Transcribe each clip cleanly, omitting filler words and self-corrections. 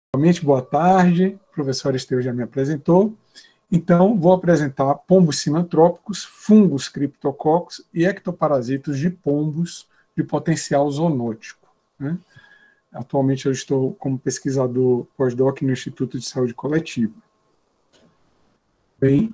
Novamente, boa tarde. O professor Esteu já me apresentou. Então, vou apresentar pombos sinantrópicos, fungos criptococos e ectoparasitos de pombos de potencial zoonótico, né? Atualmente, eu estou como pesquisador pós-doc no Instituto de Saúde Coletiva. Bem,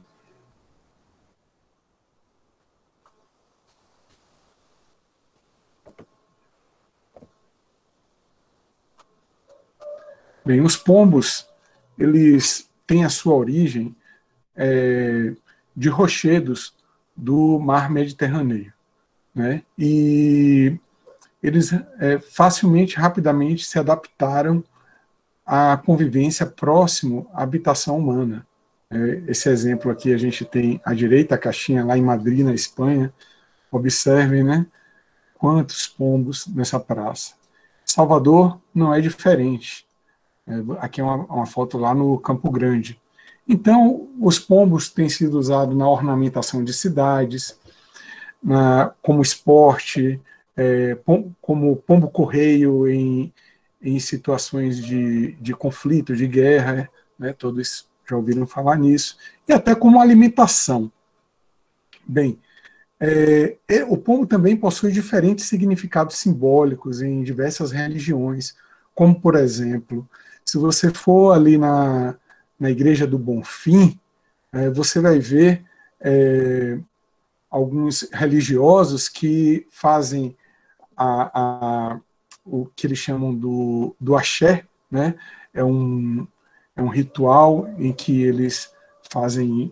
os pombos, eles têm a sua origem de rochedos do mar Mediterrâneo, né? E eles facilmente, rapidamente se adaptaram à convivência próximo à habitação humana. Esse exemplo aqui a gente tem à direita, a caixinha lá em Madrid, na Espanha. Observem, né, quantos pombos nessa praça. Salvador não é diferente. Aqui é uma foto lá no Campo Grande. Então, os pombos têm sido usados na ornamentação de cidades, como esporte, como pombo-correio em situações de conflito, de guerra, né? Todos já ouviram falar nisso, e até como alimentação. Bem, o pombo também possui diferentes significados simbólicos em diversas religiões, como, por exemplo, se você for ali na Igreja do Bonfim, você vai ver alguns religiosos que fazem o que eles chamam do axé, né? É um ritual em que eles fazem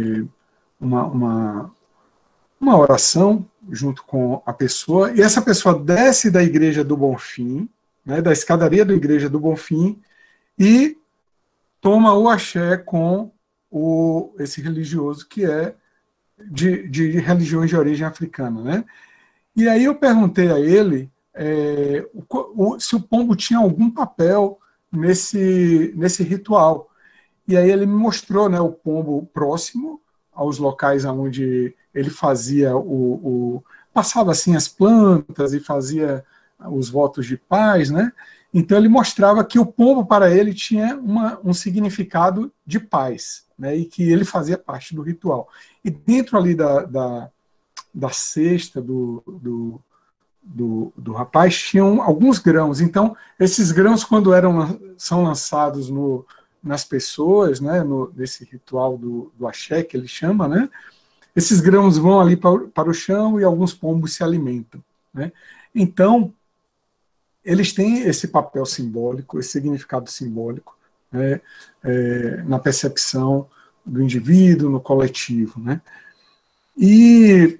uma oração junto com a pessoa, e essa pessoa desce da Igreja do Bonfim, né, da escadaria da Igreja do Bonfim, e toma o axé com esse religioso que é de religiões de origem africana, né? E aí eu perguntei a ele se o pombo tinha algum papel nesse ritual. E aí ele me mostrou, né, o pombo próximo aos locais onde ele fazia passava assim as plantas e fazia os votos de paz, né? Então ele mostrava que o pombo para ele tinha um significado de paz, né? E que ele fazia parte do ritual. E dentro ali da cesta do rapaz tinham alguns grãos. Então esses grãos, quando são lançados nas pessoas, né, nesse ritual do axé, que ele chama, né, esses grãos vão ali para o chão e alguns pombos se alimentam, né? Então, eles têm esse papel simbólico, esse significado simbólico, né, na percepção do indivíduo, no coletivo, né? E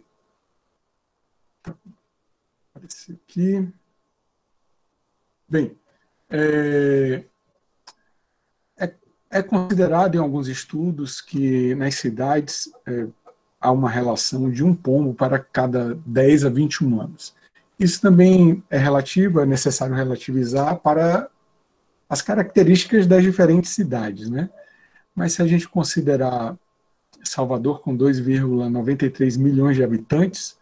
esse aqui, bem, é considerado em alguns estudos que nas cidades há uma relação de um pombo para cada 10 a 20 humanos. Isso também é relativo, é necessário relativizar para as características das diferentes cidades, né? Mas se a gente considerar Salvador com 2,93 milhões de habitantes,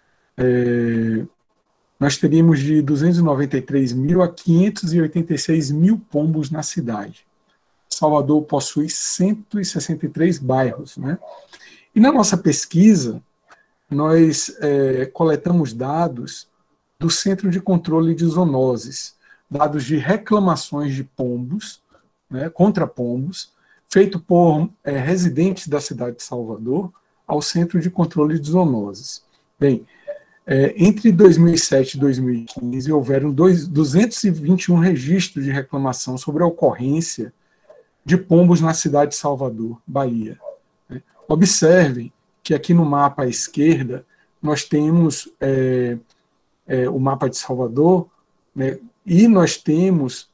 nós teríamos de 293 mil a 586 mil pombos na cidade. Salvador possui 163 bairros, né? E na nossa pesquisa, nós coletamos dados do Centro de Controle de Zoonoses, dados de reclamações de pombos, né, contra pombos, feito por residentes da cidade de Salvador ao Centro de Controle de Zoonoses. Bem, entre 2007 e 2015, houveram 221 registros de reclamação sobre a ocorrência de pombos na cidade de Salvador, Bahia. Observem que aqui no mapa à esquerda nós temos o mapa de Salvador, né, e nós temos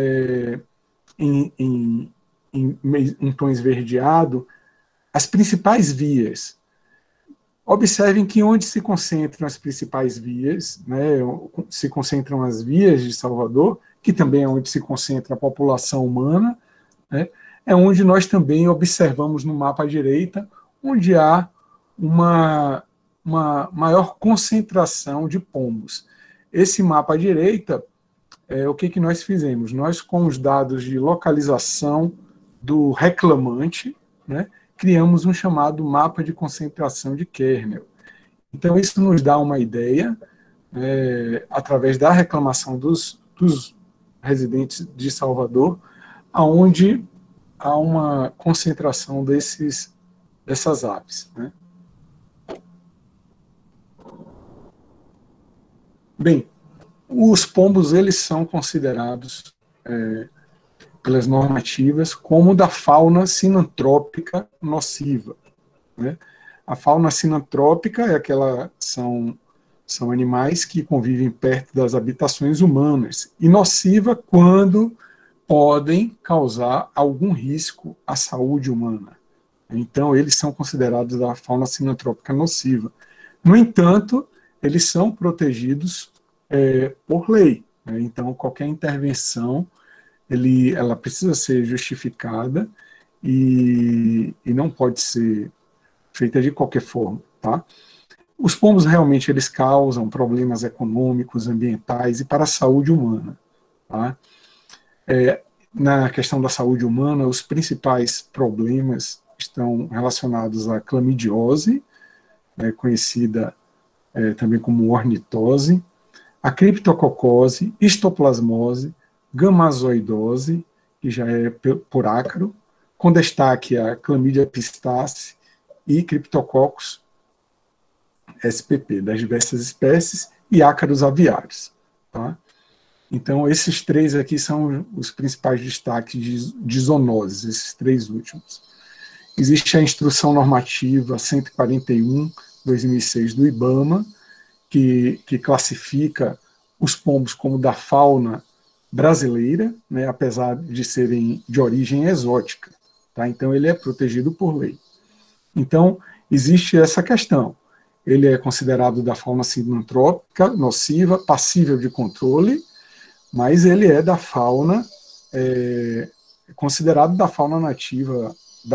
em tom esverdeado as principais vias. Observem que onde se concentram as principais vias, né, se concentram as vias de Salvador, que também é onde se concentra a população humana, né, é onde nós também observamos no mapa à direita, onde há uma maior concentração de pombos. Esse mapa à direita o que nós fizemos? Nós, com os dados de localização do reclamante, né, criamos um chamado mapa de concentração de kernel. Então, isso nos dá uma ideia, através da reclamação dos residentes de Salvador, aonde há uma concentração dessas aves, né? Bem, os pombos, eles são considerados, pelas normativas, como da fauna sinantrópica nociva, né? A fauna sinantrópica é aquela, são animais que convivem perto das habitações humanas, e nociva quando podem causar algum risco à saúde humana. Então, eles são considerados da fauna sinantrópica nociva. No entanto, eles são protegidos por lei, né? Então, qualquer intervenção, ela precisa ser justificada e não pode ser feita de qualquer forma, tá? Os pombos realmente eles causam problemas econômicos, ambientais e para a saúde humana, tá? Na questão da saúde humana, os principais problemas estão relacionados à clamidiose, conhecida também como ornitose, a criptococose, histoplasmose, gamazoidose, que já é por ácaro, com destaque a Chlamydia pistae e Cryptococcus spp, das diversas espécies, e ácaros aviários. Tá? Então, esses três aqui são os principais destaques de zoonoses, esses três últimos. Existe a Instrução Normativa 141/2006 do IBAMA, que classifica os pombos como da fauna brasileira, né, apesar de serem de origem exótica. Tá? Então, ele é protegido por lei. Então, existe essa questão. Ele é considerado da fauna sinantrópica, nociva, passível de controle, mas ele é da fauna, considerado da fauna nativa,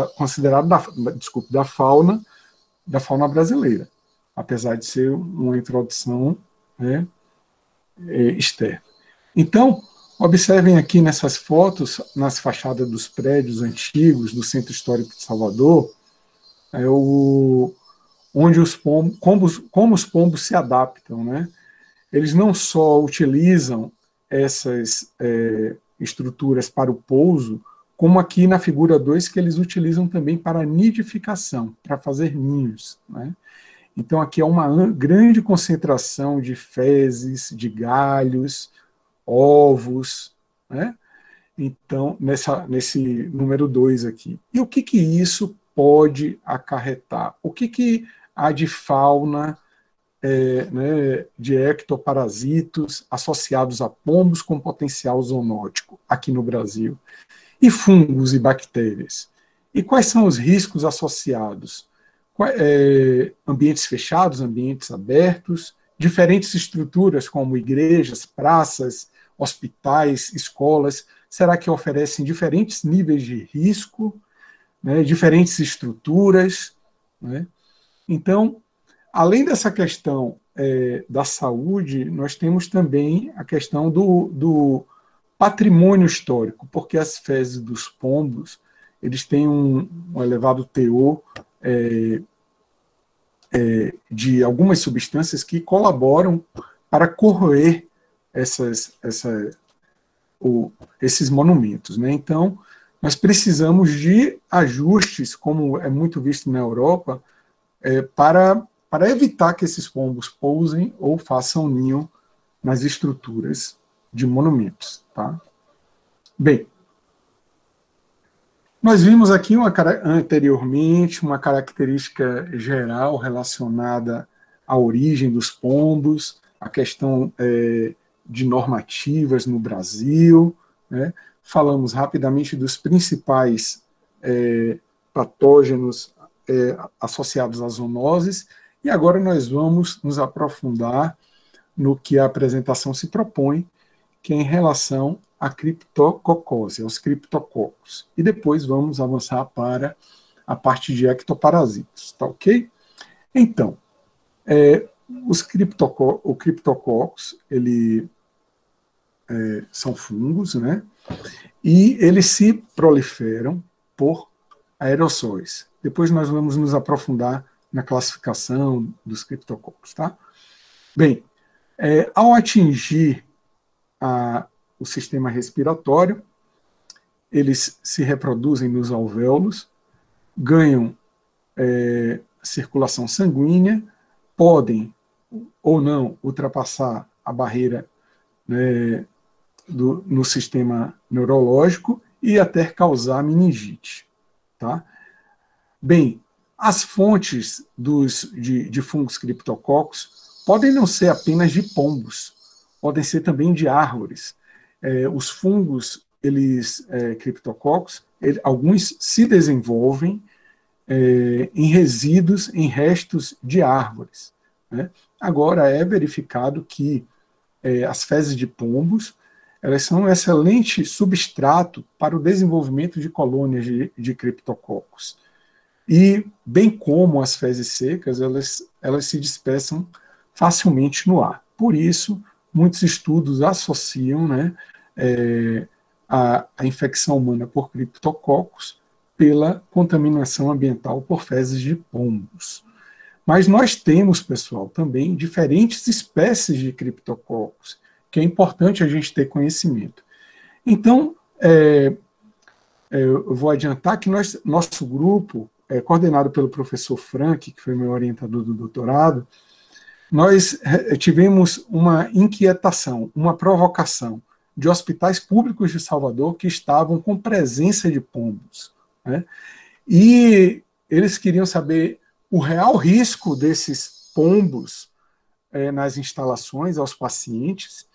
da fauna brasileira, apesar de ser uma introdução, né, externa. Então, observem aqui nessas fotos, nas fachadas dos prédios antigos do Centro Histórico de Salvador, onde os pombos, como os pombos se adaptam, né? Eles não só utilizam essas estruturas para o pouso, como aqui na figura 2, que eles utilizam também para nidificação, para fazer ninhos, né? Então, aqui é uma grande concentração de fezes, de galhos, ovos, né? Então, nesse número 2 aqui. E o que isso pode acarretar? O que há de fauna, né, de ectoparasitos associados a pombos com potencial zoonótico aqui no Brasil? E fungos e bactérias? E quais são os riscos associados? Ambientes fechados, ambientes abertos, diferentes estruturas como igrejas, praças, hospitais, escolas, será que oferecem diferentes níveis de risco, né, diferentes estruturas, né? Então, além dessa questão da saúde, nós temos também a questão do patrimônio histórico, porque as fezes dos pombos eles têm um elevado teor de algumas substâncias que colaboram para corroer esses monumentos, né? Então, nós precisamos de ajustes, como é muito visto na Europa, para evitar que esses pombos pousem ou façam ninho nas estruturas de monumentos. Tá? Bem, nós vimos aqui anteriormente uma característica geral relacionada à origem dos pombos, a questão de normativas no Brasil, né? Falamos rapidamente dos principais patógenos associados às zoonoses, e agora nós vamos nos aprofundar no que a apresentação se propõe, que é em relação à criptococose, aos criptococos. E depois vamos avançar para a parte de ectoparasitos, tá ok? Então, o criptococcus, ele são fungos, né? E eles se proliferam por aerossóis. Depois nós vamos nos aprofundar na classificação dos criptococos, tá? Bem, ao atingir o sistema respiratório, eles se reproduzem nos alvéolos, ganham circulação sanguínea, podem ou não ultrapassar a barreira, né, no sistema neurológico e até causar meningite. Tá? Bem, as fontes de fungos criptococos podem não ser apenas de pombos, podem ser também de árvores. Os fungos, criptococos, alguns se desenvolvem em resíduos, em restos de árvores. Né? Agora, é verificado que as fezes de pombos, elas são um excelente substrato para o desenvolvimento de colônias de criptococos. E, bem como as fezes secas, elas se dispersam facilmente no ar. Por isso, muitos estudos associam, né, a infecção humana por criptococos pela contaminação ambiental por fezes de pombos. Mas nós temos, pessoal, também diferentes espécies de criptococos, que é importante a gente ter conhecimento. Então, eu vou adiantar que nosso grupo, coordenado pelo professor Frank, que foi meu orientador do doutorado, nós tivemos uma inquietação, uma provocação de hospitais públicos de Salvador que estavam com presença de pombos, né? E eles queriam saber o real risco desses pombos nas instalações aos pacientes.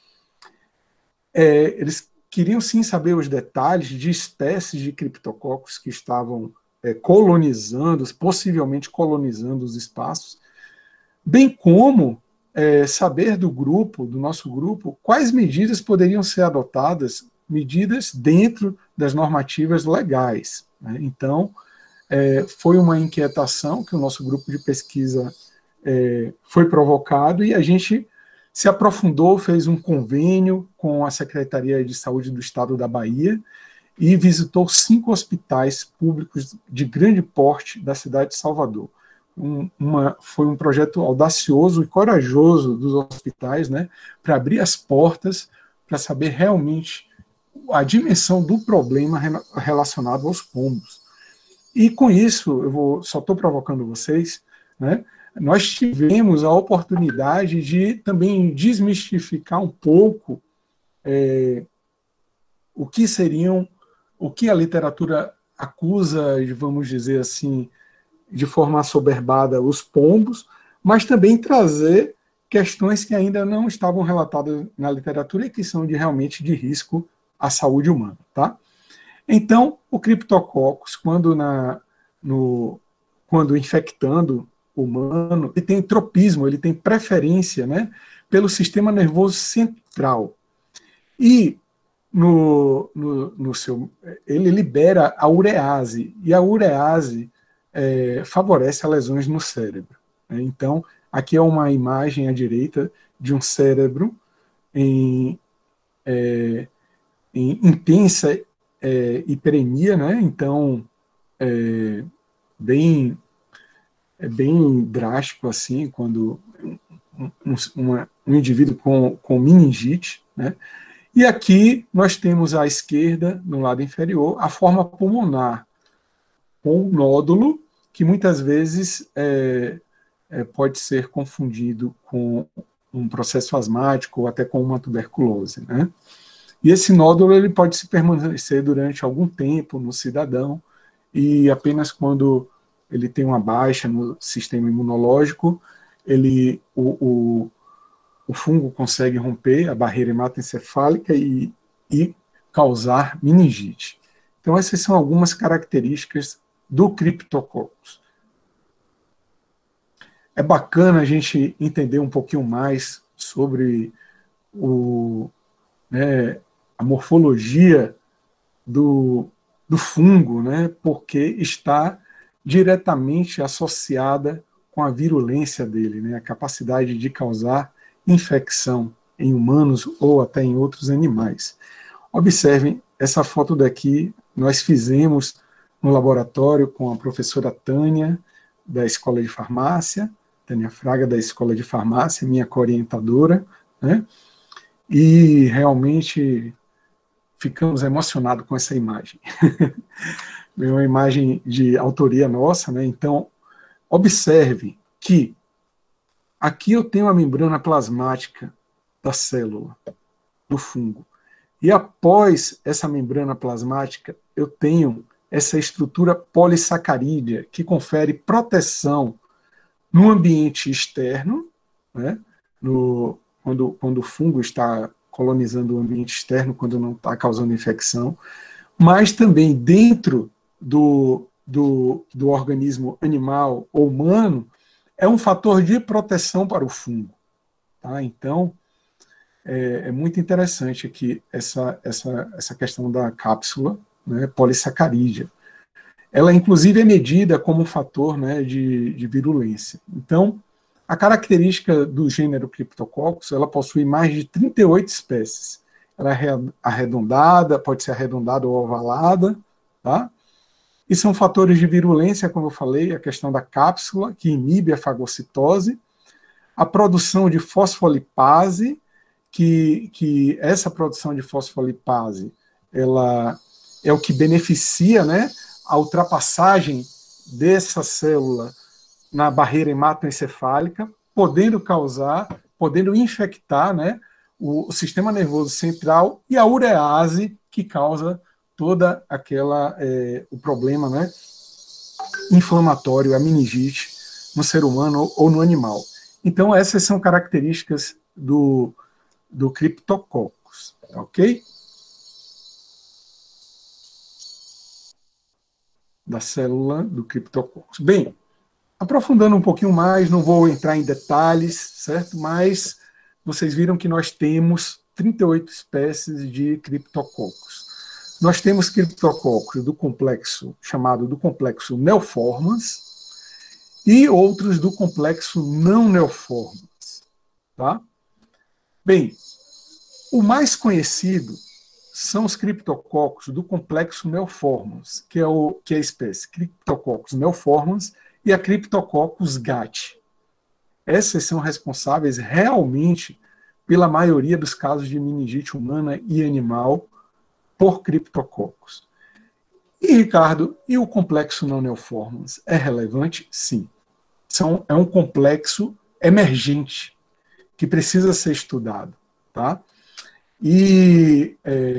Eles queriam sim saber os detalhes de espécies de criptococos que estavam possivelmente colonizando os espaços, bem como saber do nosso grupo, quais medidas poderiam ser adotadas, medidas dentro das normativas legais. Né? Então, foi uma inquietação que o nosso grupo de pesquisa foi provocado e a gente se aprofundou, fez um convênio com a Secretaria de Saúde do Estado da Bahia e visitou 5 hospitais públicos de grande porte da cidade de Salvador. Foi um projeto audacioso e corajoso dos hospitais, né, para abrir as portas, para saber realmente a dimensão do problema relacionado aos pombos. E com isso, só estou provocando vocês, né, nós tivemos a oportunidade de também desmistificar um pouco o que a literatura acusa, vamos dizer assim, de forma assoberbada os pombos, mas também trazer questões que ainda não estavam relatadas na literatura e que são realmente de risco à saúde humana. Tá? Então, o criptococcus, quando infectando o humano, ele tem tropismo, ele tem preferência, né, pelo sistema nervoso central. E ele libera a urease, e a urease favorece as lesões no cérebro. Né? Então, aqui é uma imagem à direita de um cérebro em intensa hiperemia, né? Então, bem drástico assim, quando um indivíduo com meningite, né? E aqui nós temos à esquerda, no lado inferior, a forma pulmonar, com um nódulo que muitas vezes pode ser confundido com um processo asmático ou até com uma tuberculose. Né? E esse nódulo ele pode se permanecer durante algum tempo no cidadão e apenas quando ele tem uma baixa no sistema imunológico, o fungo consegue romper a barreira hematoencefálica e causar meningite. Então, essas são algumas características do criptococcus. É bacana a gente entender um pouquinho mais sobre a morfologia do fungo, né, porque está diretamente associada com a virulência dele, né, a capacidade de causar infecção em humanos ou até em outros animais. Observem, essa foto daqui nós fizemos no laboratório com a professora Tânia, da Escola de Farmácia, Tânia Fraga, da Escola de Farmácia, minha co-orientadora, né? E realmente ficamos emocionados com essa imagem. É uma imagem de autoria nossa, né? Então, observe que aqui eu tenho a membrana plasmática da célula, do fungo. E após essa membrana plasmática, eu tenho essa estrutura polissacarídea que confere proteção no ambiente externo, né? Quando o fungo está colonizando o ambiente externo, quando não está causando infecção, mas também dentro do organismo animal ou humano, é um fator de proteção para o fungo. Tá? Então, é muito interessante aqui essa questão da cápsula, né, polissacarídea. Ela, inclusive, é medida como um fator, né, de virulência. Então, a característica do gênero Cryptococcus, ela possui mais de 38 espécies. Ela é arredondada, pode ser arredondada ou ovalada, tá? E são fatores de virulência, como eu falei, a questão da cápsula, que inibe a fagocitose, a produção de fosfolipase, que essa produção de fosfolipase, ela é o que beneficia, né, a ultrapassagem dessa célula na barreira hematoencefálica, podendo infectar, né, o sistema nervoso central, e a urease, que causa toda o problema, né, inflamatório, a meningite, no ser humano ou no animal. Então, essas são características do Cryptococcus, ok? Da célula do Cryptococcus. Bem, aprofundando um pouquinho mais, não vou entrar em detalhes, certo? Mas vocês viram que nós temos 38 espécies de Cryptococcus. Nós temos Cryptococcus do complexo, chamado do complexo Neoformans, e outros do complexo não Neoformans, tá? Bem, o mais conhecido são os Cryptococcus do complexo Neoformans, que é a espécie Cryptococcus neoformans e a Cryptococcus gat. Essas são responsáveis realmente pela maioria dos casos de meningite humana e animal por Cryptococcus. E, Ricardo, e o complexo não neoformans é relevante? Sim. É um complexo emergente que precisa ser estudado, tá? E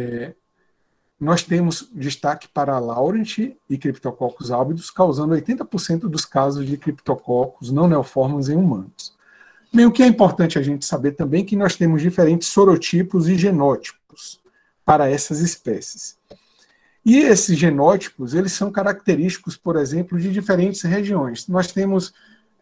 nós temos destaque para a Laurent e Cryptococcus albidus, causando 80% dos casos de Cryptococcus não neoformans em humanos. Bem, o que é importante a gente saber também é que nós temos diferentes sorotipos e genótipos para essas espécies. E esses genótipos, eles são característicos, por exemplo, de diferentes regiões. Nós temos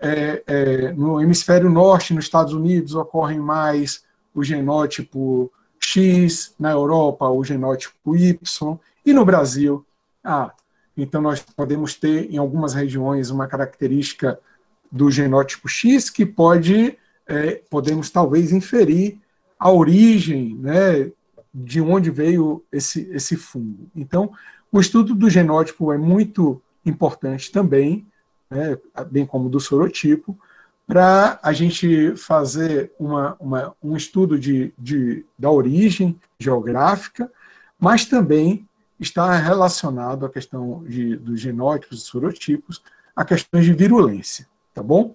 no hemisfério norte, nos Estados Unidos, ocorrem mais o genótipo X, na Europa o genótipo Y, e no Brasil, então nós podemos ter em algumas regiões uma característica do genótipo X que podemos talvez inferir a origem, né, de onde veio esse fungo. Então, o estudo do genótipo é muito importante também, né, bem como do sorotipo, para a gente fazer um estudo da origem geográfica, mas também está relacionado à questão dos genótipos e sorotipos a questões de virulência, tá bom?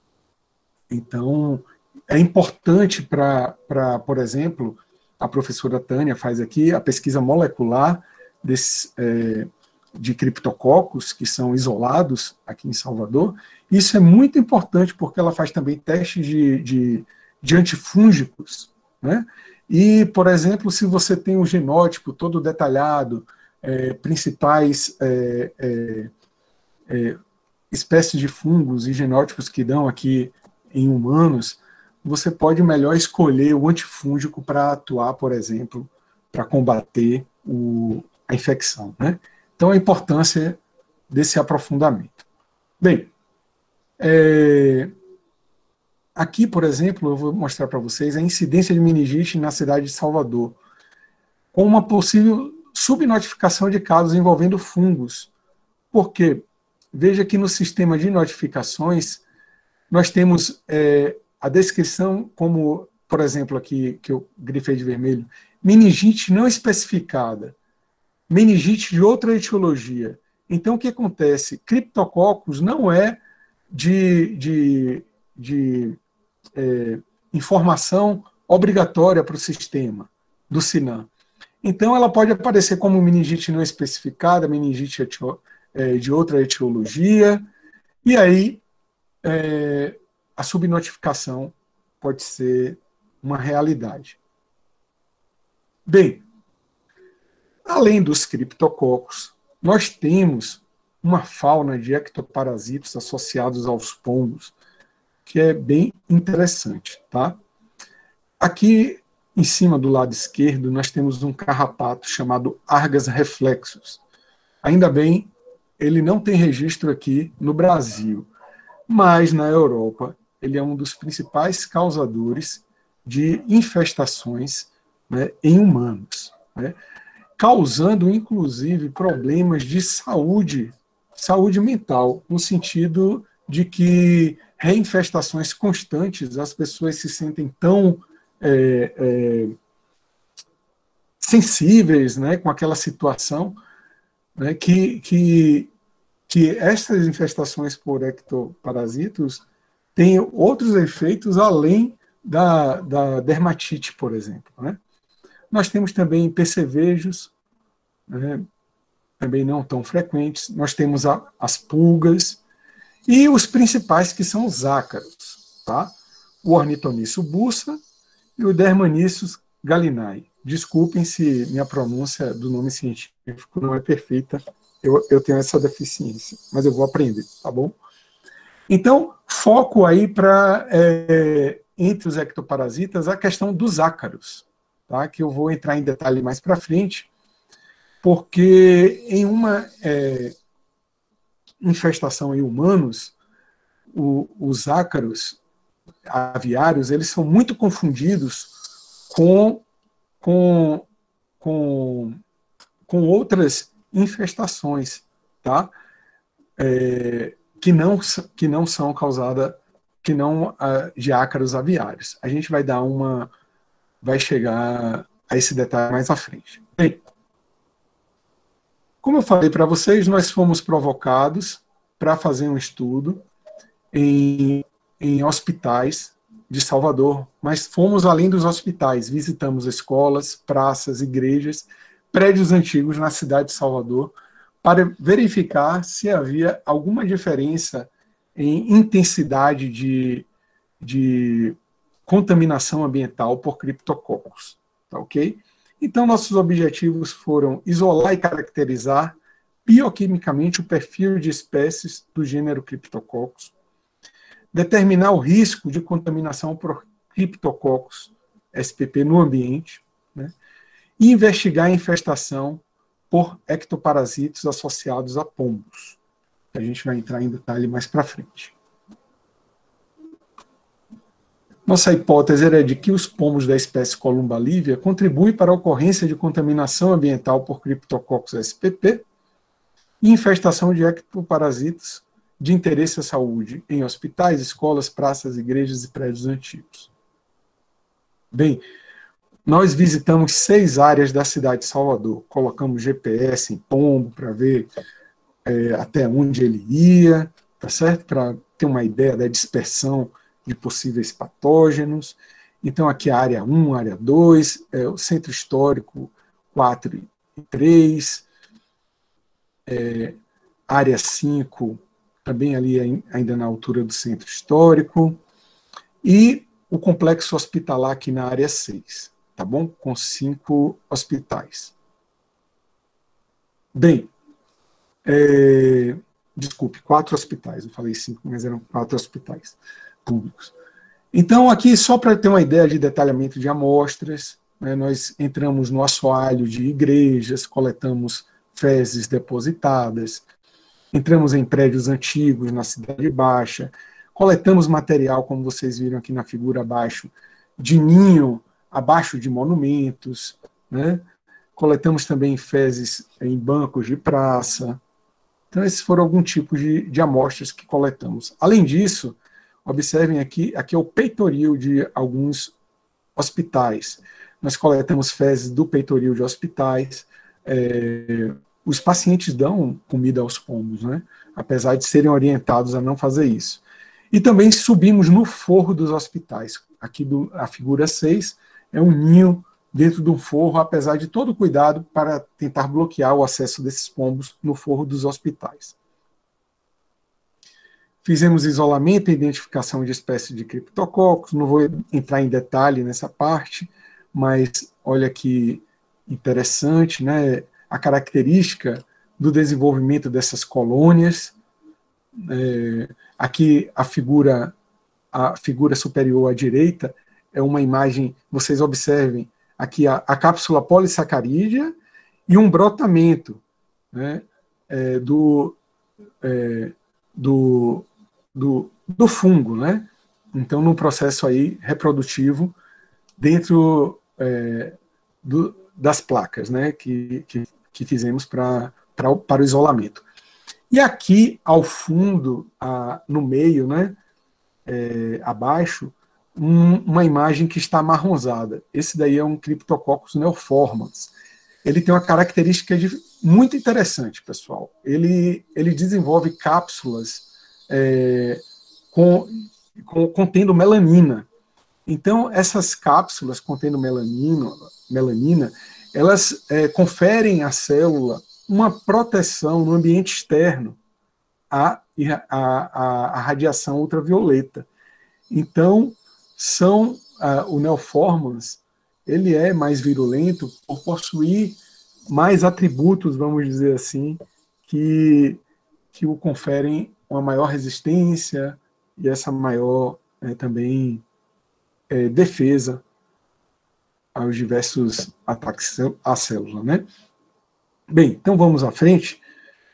Então, é importante por exemplo, a professora Tânia faz aqui a pesquisa molecular de criptococcus, que são isolados aqui em Salvador. Isso é muito importante porque ela faz também testes de antifúngicos, né? E, por exemplo, se você tem um genótipo todo detalhado, principais espécies de fungos e genótipos que dão aqui em humanos, você pode melhor escolher o antifúngico para atuar, por exemplo, para combater a infecção, né? Então, a importância desse aprofundamento. Bem, aqui, por exemplo, eu vou mostrar para vocês a incidência de meningite na cidade de Salvador, com uma possível subnotificação de casos envolvendo fungos. Por quê? Veja que no sistema de notificações, nós temos a descrição como, por exemplo, aqui, que eu grifei de vermelho, meningite não especificada, meningite de outra etiologia. Então, o que acontece? Criptococcus não é de informação obrigatória para o sistema do SINAM. Então, ela pode aparecer como meningite não especificada, meningite de outra etiologia, e aí a subnotificação pode ser uma realidade. Bem, além dos criptococos, nós temos uma fauna de ectoparasitos associados aos pombos, que é bem interessante, tá? Aqui, em cima do lado esquerdo, nós temos um carrapato chamado Argas reflexus. Ainda bem, ele não tem registro aqui no Brasil, mas na Europa ele é um dos principais causadores de infestações, né, em humanos, né, causando inclusive problemas de saúde mental, no sentido de que reinfestações constantes, as pessoas se sentem tão sensíveis, né, com aquela situação, né, que essas infestações por ectoparasitos têm outros efeitos além da dermatite, por exemplo, né? Nós temos também percevejos, né, também não tão frequentes, nós temos as pulgas, e os principais que são os ácaros, tá? O Ornithomimus bursa e o Dermanissus gallinae. Desculpem se minha pronúncia do nome científico não é perfeita, eu tenho essa deficiência, mas eu vou aprender, tá bom? Então, foco aí para, entre os ectoparasitas, a questão dos ácaros, tá? Que eu vou entrar em detalhe mais para frente, porque em uma infestação em humanos, os ácaros aviários, eles são muito confundidos com outras infestações, tá? Que não são causadas, que não de ácaros aviários. A gente vai chegar a esse detalhe mais à frente. Bem, como eu falei para vocês, nós fomos provocados para fazer um estudo em hospitais de Salvador, mas fomos além dos hospitais, visitamos escolas, praças, igrejas, prédios antigos na cidade de Salvador, para verificar se havia alguma diferença em intensidade de contaminação ambiental por criptococcus, tá ok? Então, nossos objetivos foram isolar e caracterizar bioquimicamente o perfil de espécies do gênero Cryptococcus, determinar o risco de contaminação por Cryptococcus spp no ambiente, né, e investigar a infestação por ectoparasitos associados a pombos. A gente vai entrar em detalhe mais para frente. Nossa hipótese era de que os pombos da espécie Columba livia contribuem para a ocorrência de contaminação ambiental por Cryptococcus spp e infestação de ectoparasitos de interesse à saúde em hospitais, escolas, praças, igrejas e prédios antigos. Bem, nós visitamos 6 áreas da cidade de Salvador, colocamos GPS em pombo para ver até onde ele ia, tá certo? Para ter uma ideia da dispersão de possíveis patógenos. Então, aqui a área 1, a área 2, o centro histórico 4 e 3, área 5, também ali ainda na altura do centro histórico, e o complexo hospitalar aqui na área 6, tá bom? Com 5 hospitais. Bem, desculpe, 4 hospitais, eu falei 5, mas eram 4 hospitais públicos. Então, aqui, só para ter uma ideia de detalhamento de amostras, né, nós entramos no assoalho de igrejas, coletamos fezes depositadas, entramos em prédios antigos na Cidade Baixa, Coletamos material, como vocês viram aqui na figura abaixo, de ninho abaixo de monumentos, né? Coletamos também fezes em bancos de praça. Então, esses foram alguns tipos de amostras que coletamos. Além disso, observem aqui é o peitoril de alguns hospitais. Nós coletamos fezes do peitoril de hospitais. Os pacientes dão comida aos pombos, né? Apesar de serem orientados a não fazer isso. E também subimos no forro dos hospitais. Aqui a figura 6 é um ninho dentro de um forro, apesar de todo o cuidado para tentar bloquear o acesso desses pombos no forro dos hospitais. Fizemos isolamento e identificação de espécies de criptococcus, não vou entrar em detalhe nessa parte, mas olha que interessante, né? A característica do desenvolvimento dessas colônias. Aqui a figura superior à direita é uma imagem, vocês observem, aqui a cápsula polissacarídea e um brotamento, né, do fungo, né? Então, num processo aí reprodutivo dentro das placas, né, que fizemos para o isolamento. E aqui, ao fundo, no meio, né, abaixo, uma imagem que está amarronzada. Esse daí é um Cryptococcus neoformans. Ele tem uma característica muito interessante, pessoal. Ele desenvolve cápsulas contendo melanina. Então, essas cápsulas contendo melanina, elas conferem à célula uma proteção no ambiente externo à radiação ultravioleta. Então, o neoformans, ele é mais virulento por possuir mais atributos, vamos dizer assim, que o conferem uma maior resistência e essa maior também defesa aos diversos ataques à célula, né? Bem, então vamos à frente.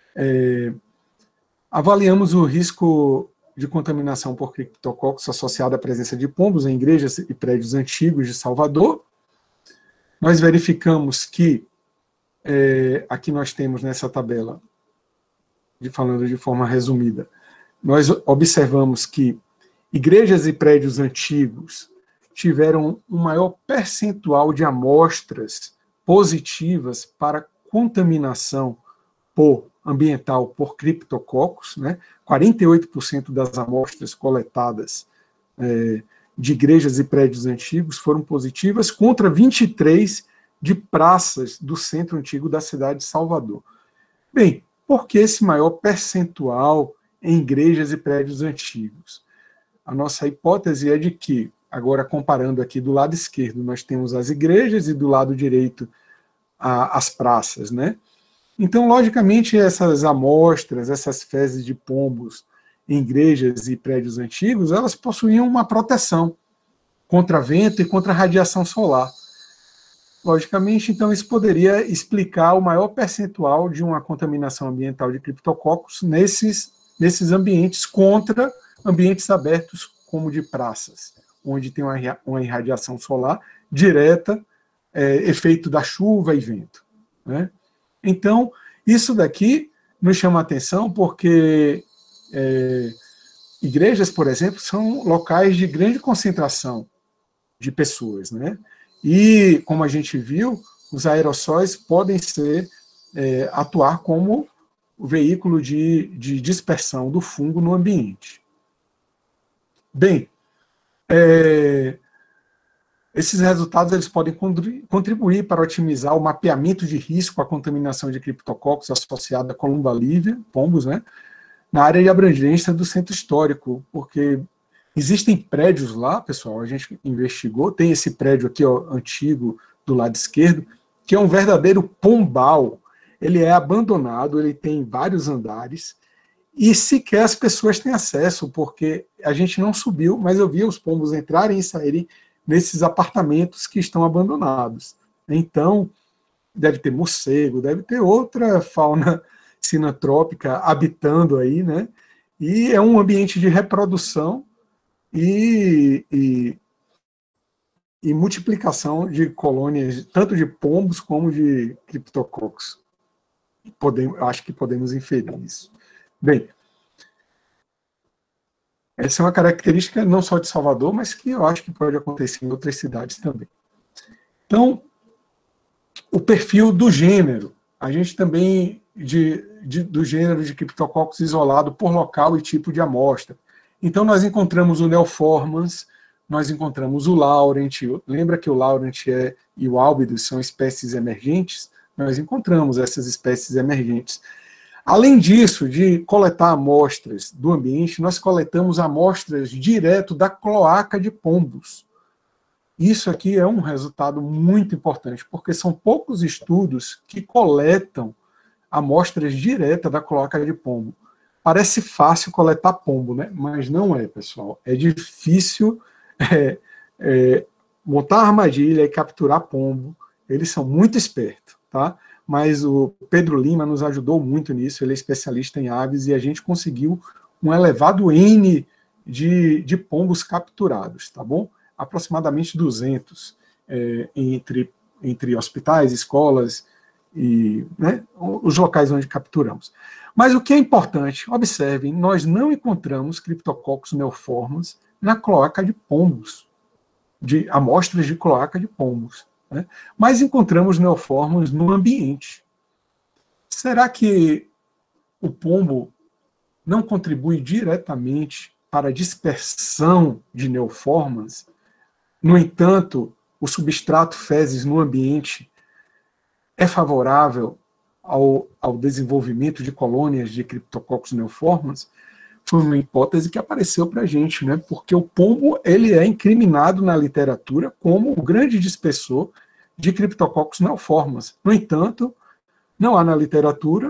Avaliamos o risco de contaminação por criptococcus associado à presença de pombos em igrejas e prédios antigos de Salvador. Nós verificamos que, aqui nós temos nessa tabela, falando de forma resumida, nós observamos que igrejas e prédios antigos tiveram um maior percentual de amostras positivas para contaminação ambiental por criptococcus, né? 48% das amostras coletadas de igrejas e prédios antigos foram positivas, contra 23% de praças do centro antigo da cidade de Salvador. Bem, por que esse maior percentual em igrejas e prédios antigos? A nossa hipótese é de que, agora comparando aqui do lado esquerdo, nós temos as igrejas e do lado direito as praças, né? Então, logicamente, essas amostras, essas fezes de pombos em igrejas e prédios antigos, elas possuíam uma proteção contra vento e contra radiação solar. Logicamente, então, isso poderia explicar o maior percentual de uma contaminação ambiental de criptococcus nesses ambientes contra ambientes abertos como de praças, onde tem uma irradiação solar direta, efeito da chuva e vento, né? Então, isso daqui nos chama a atenção porque igrejas, por exemplo, são locais de grande concentração de pessoas, né? E, como a gente viu, os aerossóis podem atuar como o veículo de dispersão do fungo no ambiente. Bem, esses resultados eles podem contribuir para otimizar o mapeamento de risco à contaminação de criptococcus associada a Columba livia, pombos, né, na área de abrangência do centro histórico, porque existem prédios lá, pessoal, a gente investigou, tem esse prédio aqui, ó, antigo, do lado esquerdo, que é um verdadeiro pombal. Ele é abandonado, ele tem vários andares, e sequer as pessoas têm acesso, porque a gente não subiu, mas eu via os pombos entrarem e saírem nesses apartamentos que estão abandonados. Então, deve ter morcego, deve ter outra fauna sinantrópica habitando aí, né? E é um ambiente de reprodução e multiplicação de colônias, tanto de pombos como de criptococos. Acho que podemos inferir isso. Bem, essa é uma característica não só de Salvador, mas que eu acho que pode acontecer em outras cidades também. Então, o perfil do gênero. A gente também, do gênero de criptococcus isolado por local e tipo de amostra. Então, nós encontramos o Neoformans, nós encontramos o Laurent. Lembra que o Laurent e o Albidus são espécies emergentes? Nós encontramos essas espécies emergentes. Além disso, de coletar amostras do ambiente, nós coletamos amostras direto da cloaca de pombos. Isso aqui é um resultado muito importante, porque são poucos estudos que coletam amostras diretas da cloaca de pombo. Parece fácil coletar pombo, né? Mas não é, pessoal. É difícil montar armadilha e capturar pombo. Eles são muito espertos, tá? Mas o Pedro Lima nos ajudou muito nisso, ele é especialista em aves, e a gente conseguiu um elevado N de pombos capturados, tá bom? Aproximadamente 200 entre hospitais, escolas e, né, os locais onde capturamos. Mas o que é importante, observem, nós não encontramos Cryptococcus neoformans na cloaca de pombos, de amostras de cloaca de pombos, né? Mas encontramos neoformans no ambiente. Será que o pombo não contribui diretamente para a dispersão de neoformans? No entanto, o substrato fezes no ambiente é favorável ao desenvolvimento de colônias de Cryptococcus neoformans? Foi uma hipótese que apareceu para a gente, né? Porque o pombo ele é incriminado na literatura como o grande dispersor de Cryptococcus neoformans. No entanto, não há na literatura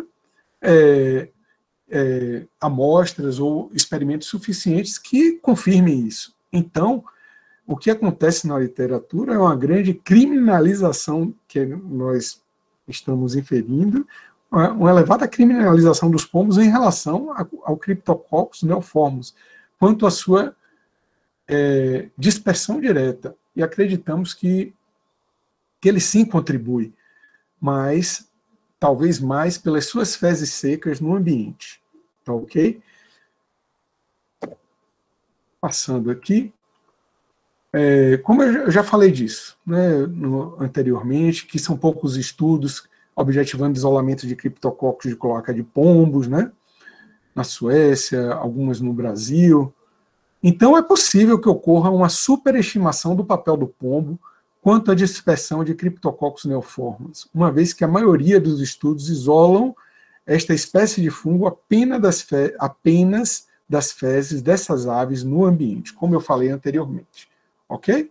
amostras ou experimentos suficientes que confirmem isso. Então, o que acontece na literatura é uma grande criminalização que nós estamos inferindo, uma elevada criminalização dos pombos em relação ao Cryptococcus neoformans, quanto à sua dispersão direta. E acreditamos que ele sim contribui, mas talvez mais pelas suas fezes secas no ambiente. Tá ok? Passando aqui. Como eu já falei disso, né, anteriormente, que são poucos estudos objetivando isolamento de criptococcus de cloaca de pombos, né, na Suécia, algumas no Brasil. Então, é possível que ocorra uma superestimação do papel do pombo quanto à dispersão de Cryptococcus neoformans, uma vez que a maioria dos estudos isolam esta espécie de fungo apenas das fezes dessas aves no ambiente, como eu falei anteriormente. Ok?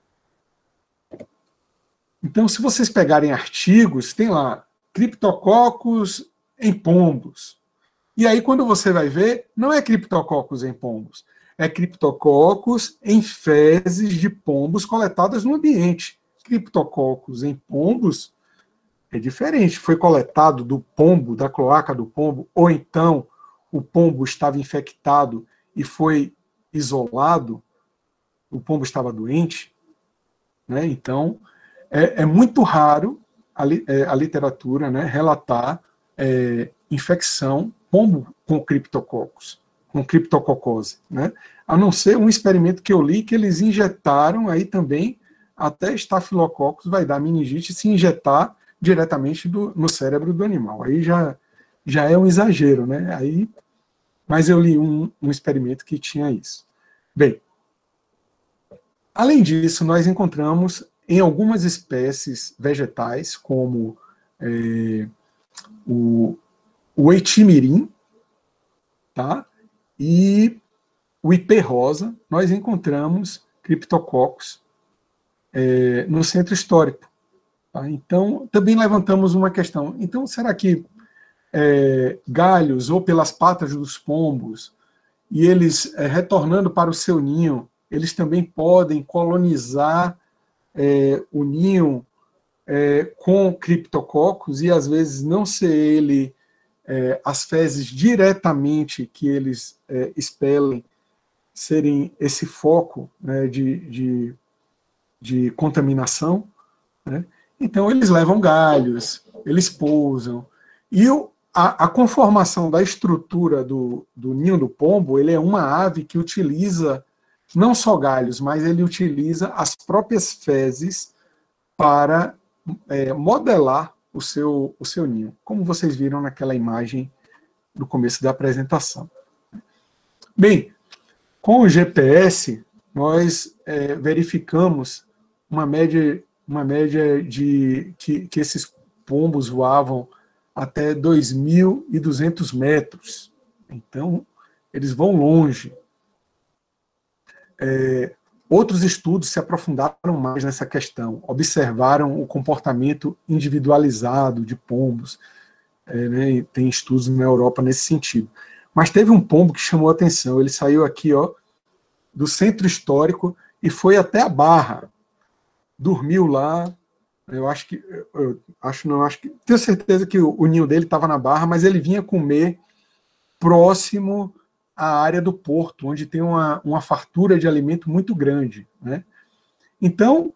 Então, se vocês pegarem artigos, tem lá Cryptococcus em pombos. E aí, quando você vai ver, não é Cryptococcus em pombos, é Cryptococcus em fezes de pombos coletadas no ambiente. Cryptococcus em pombos é diferente. Foi coletado do pombo, da cloaca do pombo, ou então o pombo estava infectado e foi isolado, o pombo estava doente, né? Então, é muito raro a literatura, né, relatar infecção pombo com criptococcus, com criptococose, né? A não ser um experimento que eu li que eles injetaram aí também até estafilococcus, vai dar meningite se injetar diretamente no cérebro do animal. Aí já é um exagero, né? Mas eu li um experimento que tinha isso. Bem, além disso, nós encontramos em algumas espécies vegetais, como o Etimirim, tá? E o ipê rosa, nós encontramos criptococcus no centro histórico. Tá? Então, também levantamos uma questão. Então, será que galhos ou pelas patas dos pombos, e eles retornando para o seu ninho, eles também podem colonizar o ninho com criptococcus e às vezes não ser ele as fezes diretamente que eles expelem serem esse foco, né, de contaminação, né? Então eles levam galhos, eles pousam, e a conformação da estrutura do ninho do pombo, ele é uma ave que utiliza não só galhos, mas ele utiliza as próprias fezes para modelar o seu ninho, como vocês viram naquela imagem no começo da apresentação. Bem, com o GPS, nós verificamos uma média de que esses pombos voavam até 2.200 metros. Então, eles vão longe. Outros estudos se aprofundaram mais nessa questão, observaram o comportamento individualizado de pombos, né, e tem estudos na Europa nesse sentido. Mas teve um pombo que chamou a atenção, ele saiu aqui, ó, do centro histórico e foi até a Barra, dormiu lá, tenho certeza que o ninho dele estava na Barra, mas ele vinha comer próximo à área do porto, onde tem uma fartura de alimento muito grande, né? Então,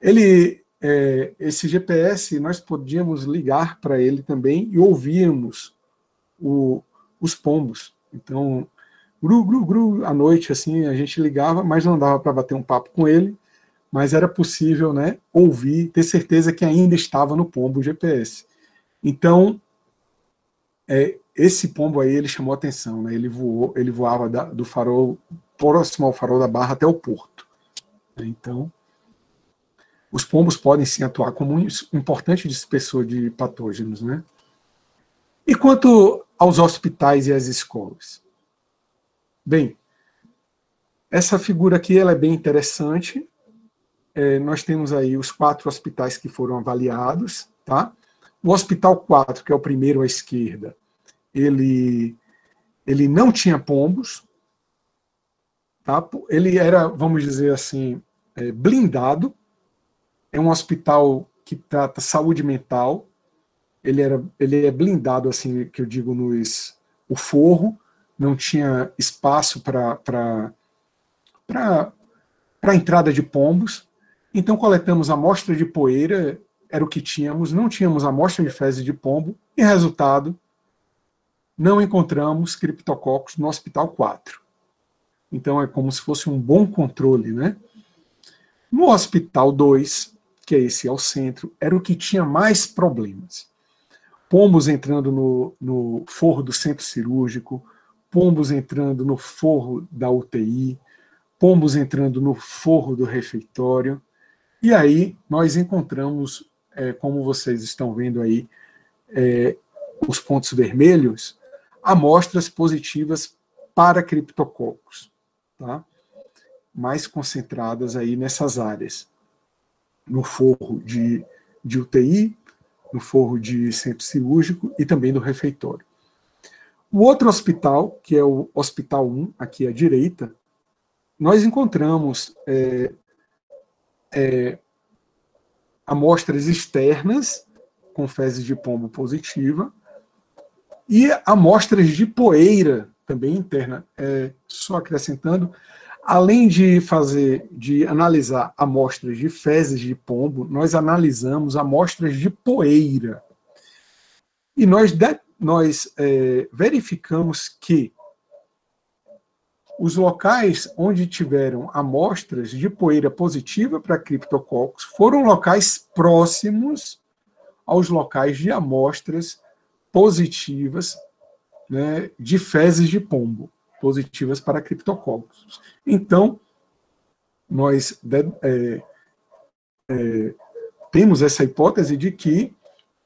esse GPS, nós podíamos ligar para ele também e ouvíamos os pombos. Então, gru, à noite, assim, a gente ligava, mas não dava para bater um papo com ele, mas era possível, né, ouvir, ter certeza que ainda estava no pombo o GPS. Então, esse pombo aí, ele chamou a atenção, né, ele voava do farol, próximo ao farol da Barra até o porto. Então, os pombos podem sim atuar como um importante dispersor de patógenos, né? E quanto aos hospitais e às escolas? Bem, essa figura aqui ela é bem interessante. Nós temos aí os 4 hospitais que foram avaliados, tá? O Hospital 4, que é o primeiro à esquerda, ele não tinha pombos, tá? Ele era, vamos dizer assim, blindado. É um hospital que trata saúde mental. Ele é blindado, assim, que eu digo, o forro, não tinha espaço para a entrada de pombos. Então coletamos amostra de poeira, era o que tínhamos, não tínhamos amostra de fezes de pombo, e resultado, não encontramos criptococos no Hospital 4. Então é como se fosse um bom controle, né? No Hospital 2, que é esse ao centro, era o que tinha mais problemas. Pombos entrando no forro do centro cirúrgico, pombos entrando no forro da UTI, pombos entrando no forro do refeitório. E aí nós encontramos, como vocês estão vendo aí, os pontos vermelhos, amostras positivas para criptococos, tá? Mais concentradas aí nessas áreas, no forro de UTI, no forro de centro cirúrgico e também do refeitório. O outro hospital, que é o Hospital 1, aqui à direita, nós encontramos amostras externas com fezes de pombo positiva e amostras de poeira também interna. Só acrescentando, além de analisar amostras de fezes de pombo, nós analisamos amostras de poeira. E nós verificamos que os locais onde tiveram amostras de poeira positiva para criptococos foram locais próximos aos locais de amostras positivas, né, de fezes de pombo, positivas para criptococos. Então, nós temos essa hipótese de que,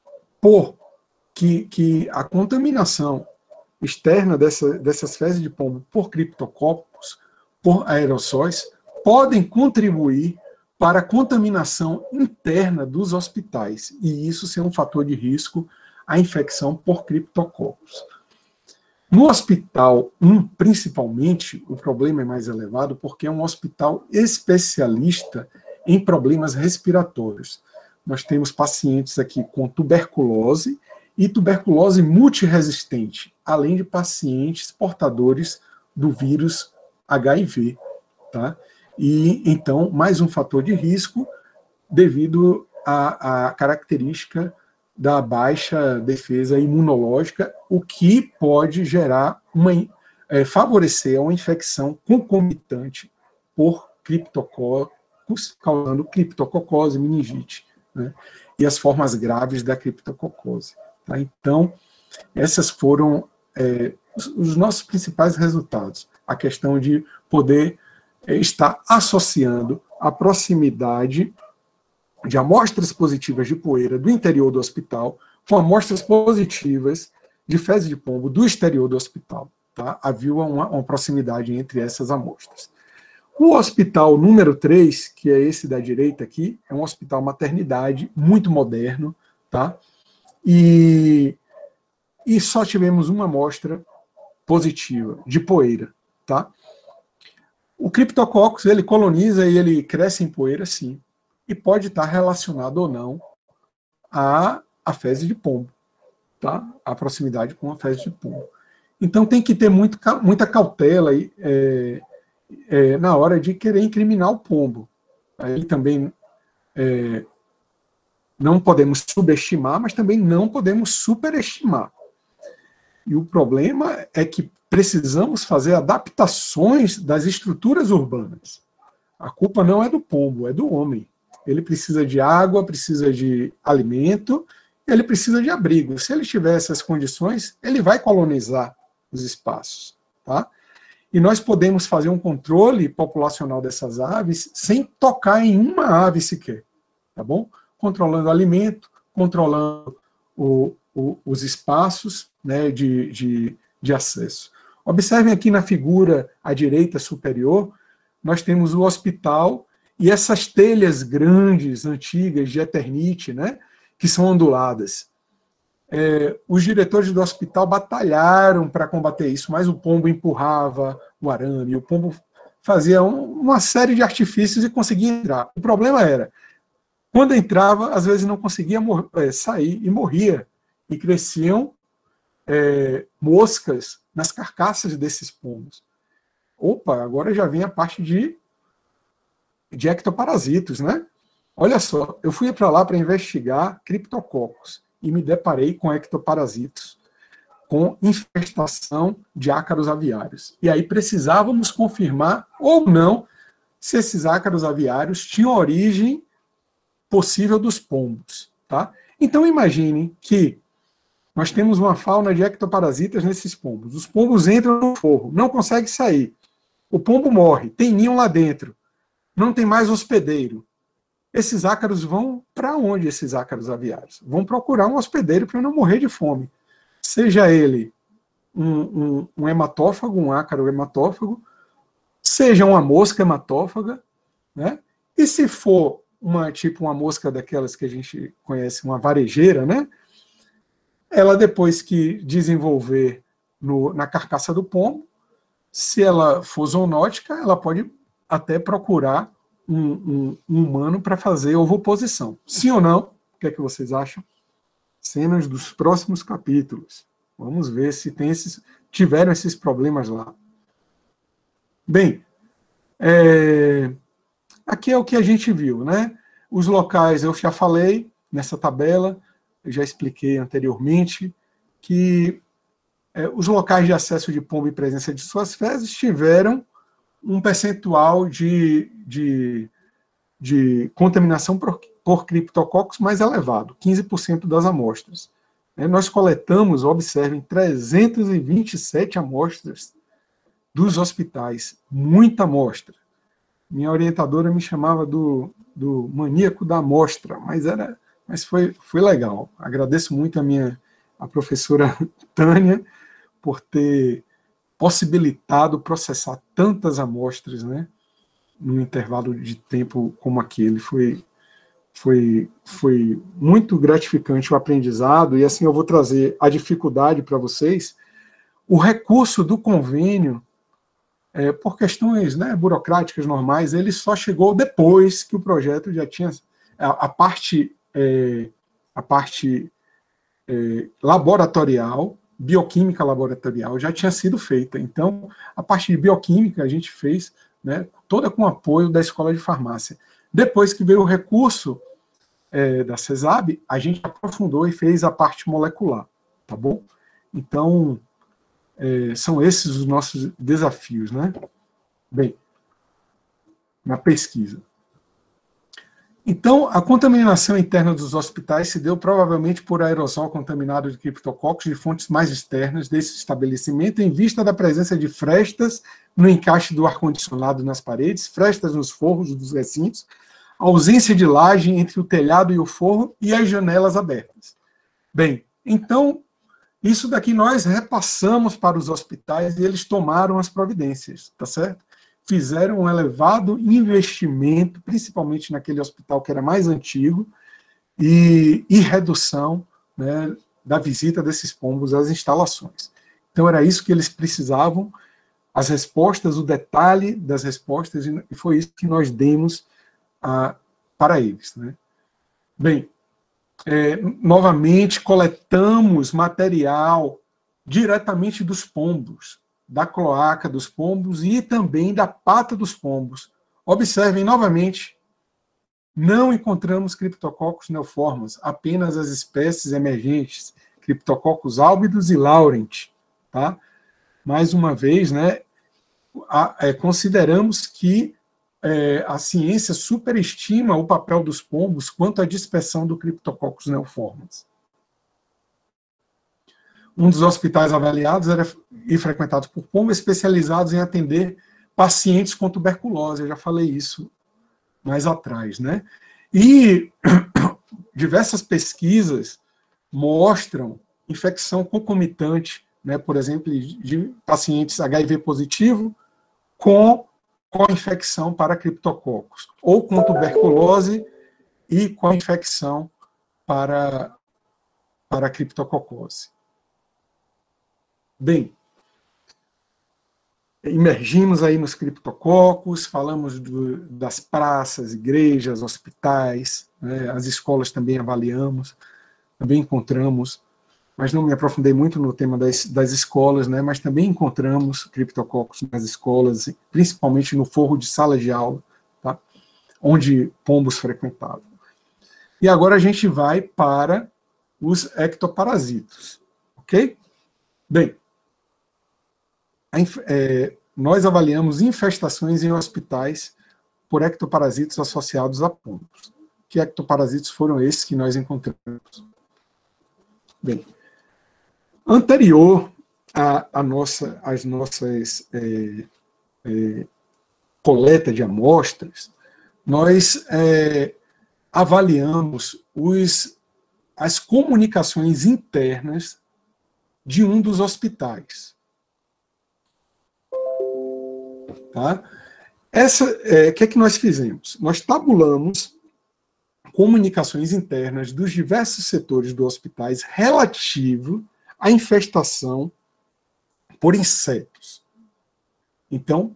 que a contaminação externa dessas fezes de pombo por criptococos, por aerossóis, podem contribuir para a contaminação interna dos hospitais, e isso ser um fator de risco à infecção por criptococos. No Hospital 1, principalmente, o problema é mais elevado porque é um hospital especialista em problemas respiratórios. Nós temos pacientes aqui com tuberculose e tuberculose multiresistente, além de pacientes portadores do vírus HIV. Tá? E, então, mais um fator de risco devido à característica da baixa defesa imunológica, o que pode gerar favorecer uma infecção concomitante por criptococcus, causando criptococose, meningite, né? E as formas graves da criptococose. Tá? Então, esses foram os nossos principais resultados. A questão de poder estar associando a proximidade de amostras positivas de poeira do interior do hospital com amostras positivas de fezes de pombo do exterior do hospital. Tá? Havia uma proximidade entre essas amostras. O hospital número 3, que é esse da direita aqui, é um hospital maternidade muito moderno, tá? E só tivemos uma amostra positiva de poeira. Tá? O Cryptococcus, ele coloniza e ele cresce em poeira, sim, e pode estar relacionado ou não à fezes de pombo, tá? A proximidade com a fezes de pombo. Então tem que ter muita cautela aí, na hora de querer incriminar o pombo. Aí também não podemos subestimar, mas também não podemos superestimar. E o problema é que precisamos fazer adaptações das estruturas urbanas. A culpa não é do pombo, é do homem. Ele precisa de água, precisa de alimento, ele precisa de abrigo. Se ele tiver essas condições, ele vai colonizar os espaços. Tá? E nós podemos fazer um controle populacional dessas aves sem tocar em uma ave sequer. Tá bom? Controlando o alimento, controlando os espaços, né, de acesso. Observem aqui na figura à direita superior, nós temos o hospital e essas telhas grandes, antigas, de eternite, né, que são onduladas. Os diretores do hospital batalharam para combater isso, mas o pombo empurrava o arame, o pombo fazia uma série de artifícios e conseguia entrar. O problema era, quando entrava, às vezes não conseguia sair e morria. E cresciam moscas nas carcaças desses pombos. Opa, agora já vem a parte de ectoparasitos, né? Olha só, eu fui para lá para investigar criptococcus e me deparei com ectoparasitos, com infestação de ácaros aviários. E aí precisávamos confirmar ou não se esses ácaros aviários tinham origem possível dos pombos. Tá? Então imagine que nós temos uma fauna de ectoparasitas nesses pombos. Os pombos entram no forro, não conseguem sair. O pombo morre, tem ninho lá dentro. Não tem mais hospedeiro. Esses ácaros vão para onde, esses ácaros aviários? Vão procurar um hospedeiro para não morrer de fome. Seja ele um hematófago, um ácaro hematófago, seja uma mosca hematófaga, né? E se for uma mosca daquelas que a gente conhece, uma varejeira, né? Ela, depois que desenvolver na carcaça do pombo, se ela for zoonótica, ela pode até procurar um humano para fazer ovoposição. Sim ou não? O que é que vocês acham? Cenas dos próximos capítulos. Vamos ver se tiveram esses problemas lá. Bem, aqui é o que a gente viu, né? Os locais, eu já falei nessa tabela, eu já expliquei anteriormente, que os locais de acesso de pombo e presença de suas fezes tiveram um percentual de contaminação por criptococcus mais elevado, 15% das amostras. Nós coletamos, observem, 327 amostras dos hospitais, muita amostra. Minha orientadora me chamava do maníaco da amostra, mas foi legal. Agradeço muito a professora Tânia por ter possibilitado processar tantas amostras, né, num intervalo de tempo como aquele. Foi muito gratificante o aprendizado, e assim eu vou trazer a dificuldade para vocês. O recurso do convênio, por questões, né, burocráticas normais, ele só chegou depois que o projeto já tinha a parte laboratorial, bioquímica laboratorial, já tinha sido feita. Então, a parte de bioquímica a gente fez, né, toda com apoio da Escola de Farmácia. Depois que veio o recurso da CESAB, a gente aprofundou e fez a parte molecular, tá bom? Então, são esses os nossos desafios, né? Bem, na pesquisa. Então, a contaminação interna dos hospitais se deu provavelmente por aerossol contaminado de criptococos de fontes mais externas desse estabelecimento, em vista da presença de frestas no encaixe do ar-condicionado nas paredes, frestas nos forros dos recintos, ausência de laje entre o telhado e o forro e as janelas abertas. Bem, então, isso daqui nós repassamos para os hospitais e eles tomaram as providências, tá certo? Fizeram um elevado investimento, principalmente naquele hospital que era mais antigo, e redução, né, da visita desses pombos às instalações. Então era isso que eles precisavam, as respostas, o detalhe das respostas, e foi isso que nós demos para eles, né? Bem, novamente coletamos material diretamente dos pombos, da cloaca dos pombos e também da pata dos pombos. Observem novamente, não encontramos Cryptococcus neoformans, apenas as espécies emergentes, Cryptococcus albidus e laurent, tá? Mais uma vez, né, consideramos que a ciência superestima o papel dos pombos quanto à dispersão do Cryptococcus neoformans. Um dos hospitais avaliados era frequentado por pombos especializados em atender pacientes com tuberculose. Eu já falei isso mais atrás, né? E diversas pesquisas mostram infecção concomitante, né, por exemplo, de pacientes HIV positivo com infecção para criptococos, ou com tuberculose e com a infecção para criptococose. Bem, emergimos aí nos criptococos, falamos das praças, igrejas, hospitais, né, as escolas também avaliamos, também encontramos, mas não me aprofundei muito no tema das escolas, né, mas também encontramos criptococos nas escolas, principalmente no forro de sala de aula, tá, onde pombos frequentavam. E agora a gente vai para os ectoparasitos, ok? Bem, nós avaliamos infestações em hospitais por ectoparasitos associados a pombos. Que ectoparasitos foram esses que nós encontramos? Bem, anterior às nossas coleta de amostras, nós avaliamos as comunicações internas de um dos hospitais. Tá? O que é que nós fizemos? Nós tabulamos comunicações internas dos diversos setores dos hospitais relativo à infestação por insetos. Então,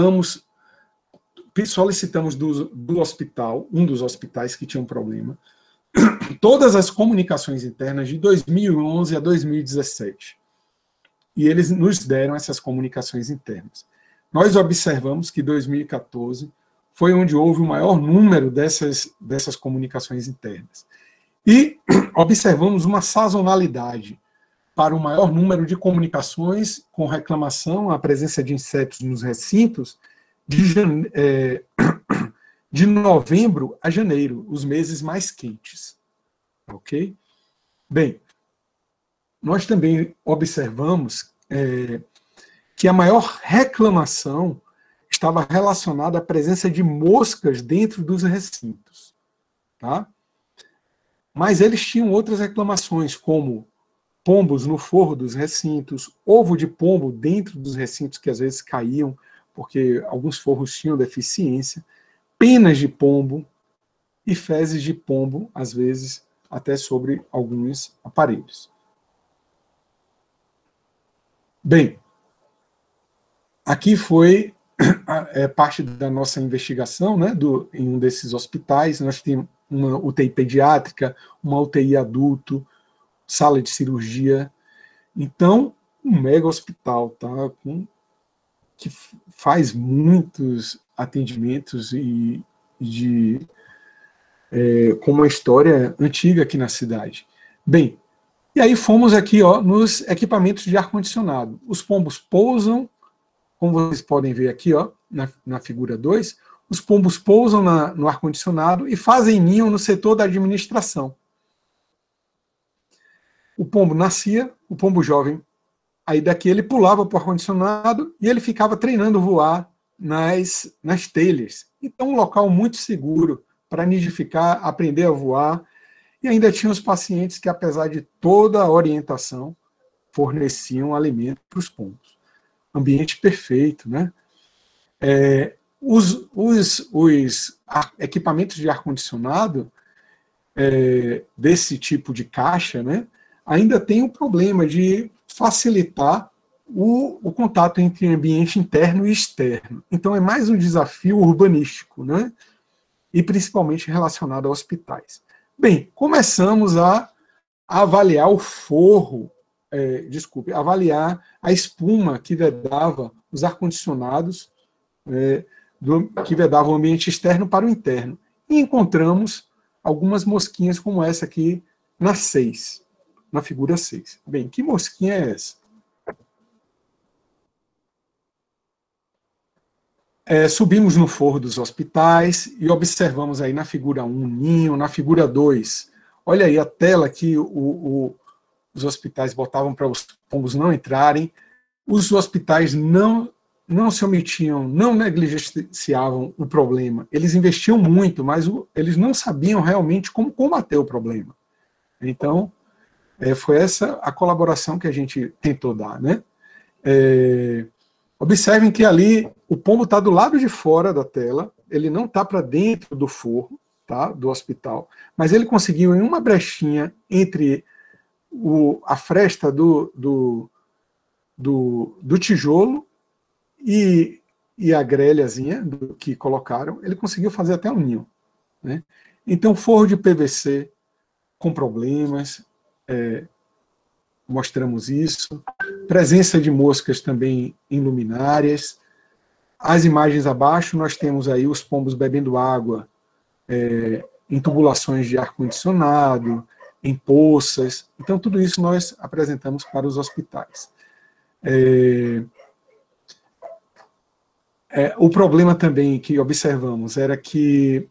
solicitamos do hospital, um dos hospitais que tinha um problema, todas as comunicações internas de 2011 a 2017. E eles nos deram essas comunicações internas. Nós observamos que 2014 foi onde houve o maior número dessas comunicações internas. E observamos uma sazonalidade para o maior número de comunicações com reclamação à presença de insetos nos recintos de novembro a janeiro, os meses mais quentes. Ok? Bem, nós também observamos que a maior reclamação estava relacionada à presença de moscas dentro dos recintos. Tá? Mas eles tinham outras reclamações, como pombos no forro dos recintos, ovo de pombo dentro dos recintos que às vezes caíam, porque alguns forros tinham deficiência, penas de pombo e fezes de pombo, às vezes, até sobre alguns aparelhos. Bem, aqui foi parte da nossa investigação, né, em um desses hospitais. Nós temos uma UTI pediátrica, uma UTI adulto, sala de cirurgia. Então, um mega hospital, tá? Que faz muitos atendimentos com uma história antiga aqui na cidade. Bem, e aí fomos aqui, ó, nos equipamentos de ar-condicionado. Os pombos pousam, como vocês podem ver aqui, ó, na figura 2, os pombos pousam no ar-condicionado e fazem ninho no setor da administração. O pombo nascia, o pombo jovem, aí daqui ele pulava para o ar-condicionado e ele ficava treinando voar nas telhas. Então, um local muito seguro para nidificar, aprender a voar. E ainda tinha os pacientes que, apesar de toda a orientação, forneciam alimento para os pombos. Ambiente perfeito, né? Os equipamentos de ar-condicionado desse tipo de caixa, né, ainda tem o problema de facilitar o contato entre ambiente interno e externo. Então, é mais um desafio urbanístico, né, e principalmente relacionado a hospitais. Bem, começamos a avaliar o forro, avaliar a espuma que vedava os ar-condicionados, que vedava o ambiente externo para o interno. E encontramos algumas mosquinhas como essa aqui na figura 6. Bem, que mosquinha é essa? Subimos no forro dos hospitais e observamos aí na figura 1 um ninho, na figura 2, olha aí a tela que os hospitais botavam para os pombos não entrarem. Os hospitais não se omitiam, não negligenciavam o problema. Eles investiam muito, mas eles não sabiam realmente como combater o problema. Então, foi essa a colaboração que a gente tentou dar, né? Observem que ali o pombo está do lado de fora da tela, ele não está para dentro do forro, tá, do hospital, mas ele conseguiu, em uma brechinha entre a fresta do tijolo e a grelhazinha que colocaram, ele conseguiu fazer até um ninho, né? Então, forro de PVC com problemas, mostramos isso. Presença de moscas também em luminárias. As imagens abaixo, nós temos aí os pombos bebendo água em tubulações de ar-condicionado, em poças. Então, tudo isso nós apresentamos para os hospitais. O problema também que observamos era que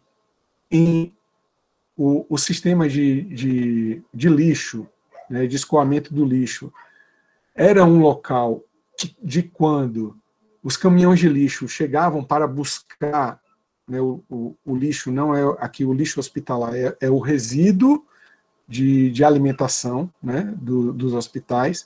o sistema de lixo, né, de escoamento do lixo, era um local de quando os caminhões de lixo chegavam para buscar, né, o lixo, não é aqui o lixo hospitalar, é o resíduo de alimentação, né, dos hospitais.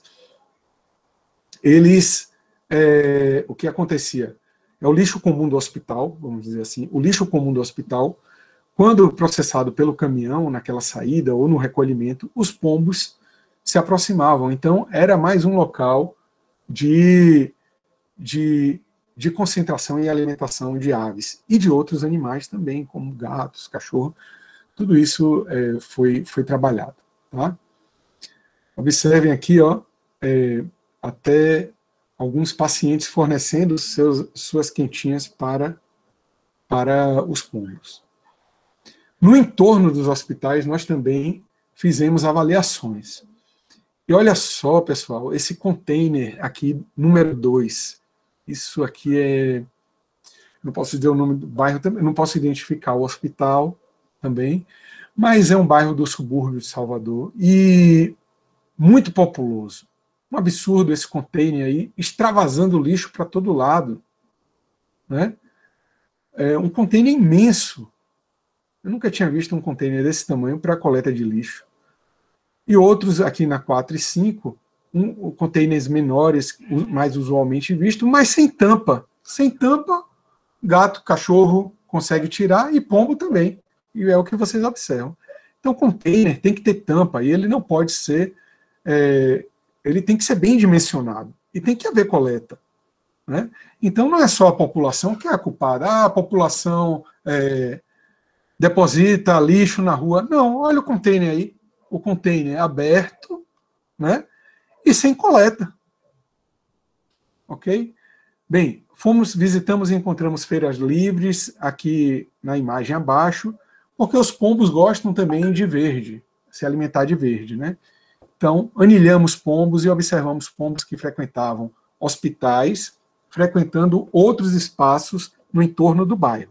O que acontecia? É o lixo comum do hospital, vamos dizer assim, o lixo comum do hospital, quando processado pelo caminhão, naquela saída ou no recolhimento, os pombos se aproximavam. Então, era mais um local de concentração e alimentação de aves e de outros animais também, como gatos, cachorro. Tudo isso foi trabalhado. Tá? Observem aqui, ó, até alguns pacientes fornecendo suas quentinhas para os pombos. No entorno dos hospitais, nós também fizemos avaliações. E olha só, pessoal, esse container aqui, número 2, isso aqui não posso dizer o nome do bairro, não posso identificar o hospital também, mas é um bairro do subúrbio de Salvador e muito populoso. Um absurdo esse container aí, extravasando lixo para todo lado, né? É um container imenso. Eu nunca tinha visto um container desse tamanho para coleta de lixo. E outros aqui na 4 e 5, containers menores, mais usualmente visto, mas sem tampa. Sem tampa, gato, cachorro consegue tirar e pombo também. E é o que vocês observam. Então, container tem que ter tampa e ele não pode ser... ele tem que ser bem dimensionado. E tem que haver coleta. Né? Então, não é só a população que é a culpada. A população deposita lixo na rua. Não, olha o container aí. O container é aberto, né? E sem coleta. Ok? Bem, visitamos e encontramos feiras livres, aqui na imagem abaixo, porque os pombos gostam também de verde, se alimentar de verde, né? Então, anilhamos pombos e observamos pombos que frequentavam hospitais, frequentando outros espaços no entorno do bairro.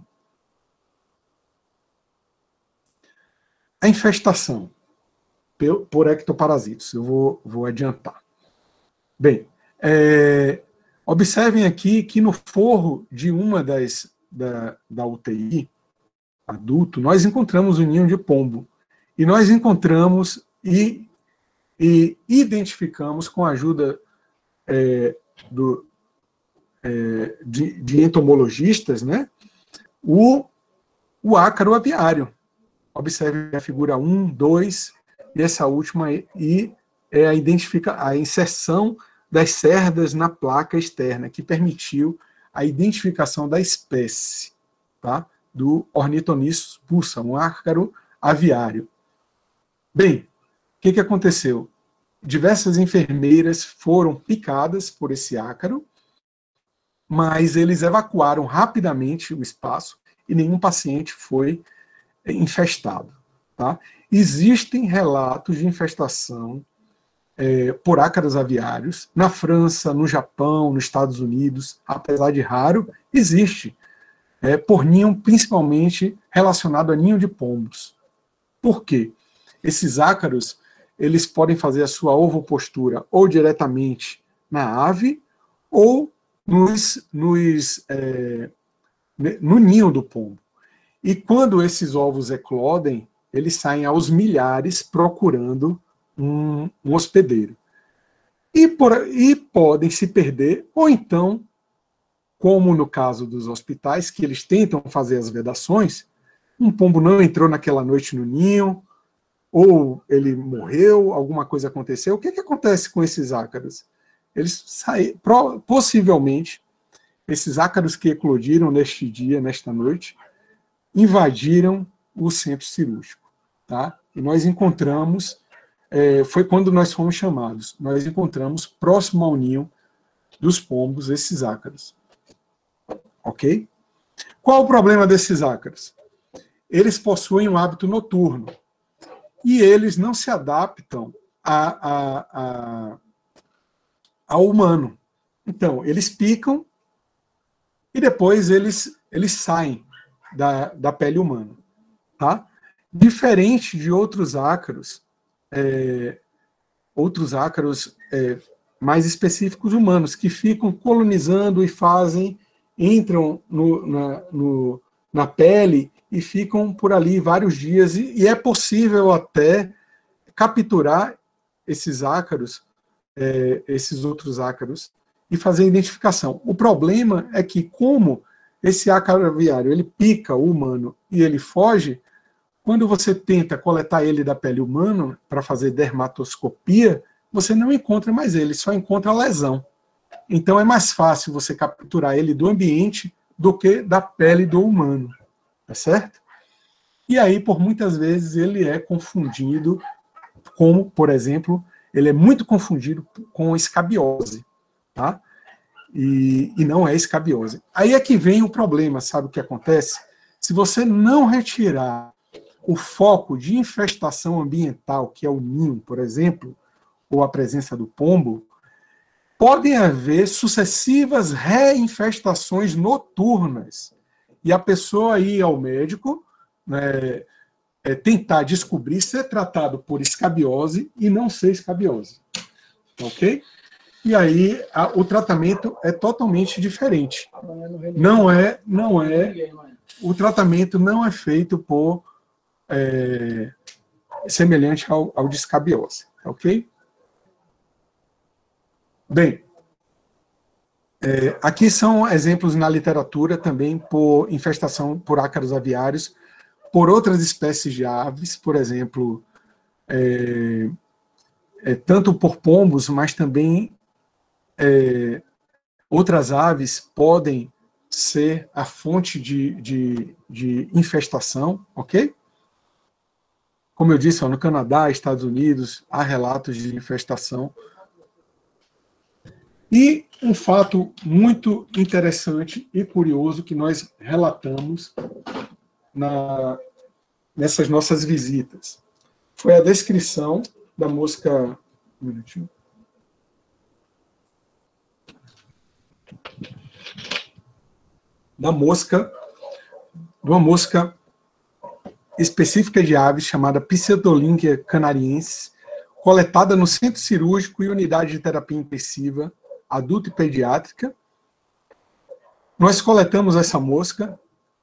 A infestação por ectoparasitos, eu vou adiantar. Bem, observem aqui que no forro de uma da UTI adulto, nós encontramos um ninho de pombo. E nós encontramos e identificamos, com a ajuda de entomologistas, né, o ácaro aviário. Observe a figura 1, 2, e essa última, e a inserção das cerdas na placa externa, que permitiu a identificação da espécie, tá? Do Ornithomys pulsa, um ácaro aviário. Bem, o que aconteceu? Diversas enfermeiras foram picadas por esse ácaro, mas eles evacuaram rapidamente o espaço e nenhum paciente foi infestado. Tá? Existem relatos de infestação por ácaros aviários na França, no Japão, nos Estados Unidos, apesar de raro, existe, por ninho, principalmente relacionado a ninho de pombos. Por quê? Esses ácaros, eles podem fazer a sua ovopostura ou diretamente na ave ou no ninho do pombo. E quando esses ovos eclodem, eles saem aos milhares procurando um hospedeiro. E podem se perder, ou então, como no caso dos hospitais, que eles tentam fazer as vedações, um pombo não entrou naquela noite no ninho, ou ele morreu, alguma coisa aconteceu. O que acontece com esses ácaros? Eles saem, possivelmente, esses ácaros que eclodiram neste dia, nesta noite, invadiram o centro cirúrgico. Tá? E nós encontramos, foi quando nós fomos chamados, nós encontramos próximo ao ninho dos pombos esses ácaros. Ok? Qual o problema desses ácaros? Eles possuem um hábito noturno e eles não se adaptam ao humano. Então, eles picam e depois eles saem da pele humana. Tá? Diferente de outros ácaros mais específicos humanos, que ficam colonizando e entram na pele e ficam por ali vários dias, e é possível até capturar esses ácaros, esses outros ácaros, e fazer a identificação. O problema é que, como esse ácaro aviário ele pica o humano e ele foge, quando você tenta coletar ele da pele humana para fazer dermatoscopia, você não encontra mais ele, só encontra a lesão. Então é mais fácil você capturar ele do ambiente do que da pele do humano, tá certo? E aí, por muitas vezes, ele é confundido como, por exemplo, ele é muito confundido com escabiose, tá? E não é escabiose. Aí é que vem o problema, sabe o que acontece? Se você não retirar o foco de infestação ambiental, que é o ninho, por exemplo, ou a presença do pombo, podem haver sucessivas reinfestações noturnas. E a pessoa ir ao médico, né, tentar descobrir, ser tratado por escabiose e não ser escabiose. Ok? E aí o tratamento é totalmente diferente. O tratamento não é feito semelhante ao de escabiose. Ok? Bem, aqui são exemplos na literatura também por infestação por ácaros aviários, por outras espécies de aves, por exemplo, tanto por pombos, mas também outras aves podem ser a fonte de infestação, ok? Como eu disse, ó, no Canadá, Estados Unidos, há relatos de infestação. E um fato muito interessante e curioso que nós relatamos nessas nossas visitas foi a descrição da mosca. Um minutinho. De uma mosca específica de aves chamada Pseudolyngia canariensis, coletada no centro cirúrgico e unidade de terapia intensiva adulta e pediátrica. Nós coletamos essa mosca,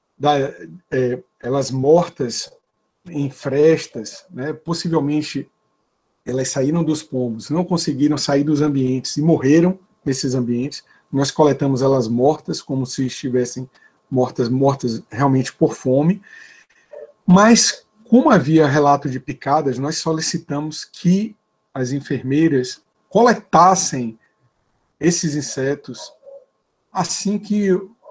elas mortas em frestas, né, possivelmente elas saíram dos pombos, não conseguiram sair dos ambientes e morreram nesses ambientes. Nós coletamos elas mortas, como se estivessem mortas realmente por fome. Mas, como havia relato de picadas, nós solicitamos que as enfermeiras coletassem esses insetos assim que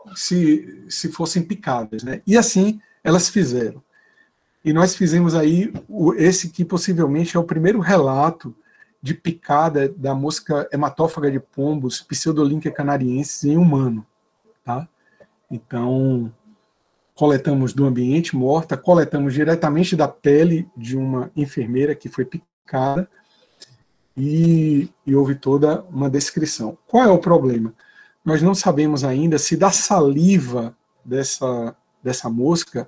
se fossem picadas, né? E assim elas fizeram. E nós fizemos aí esse que possivelmente é o primeiro relato de picada da mosca hematófaga de pombos, Pseudolyngia canariensis, em humano. Tá? Então, coletamos do ambiente morta, coletamos diretamente da pele de uma enfermeira que foi picada e houve toda uma descrição. Qual é o problema? Nós não sabemos ainda se da saliva dessa mosca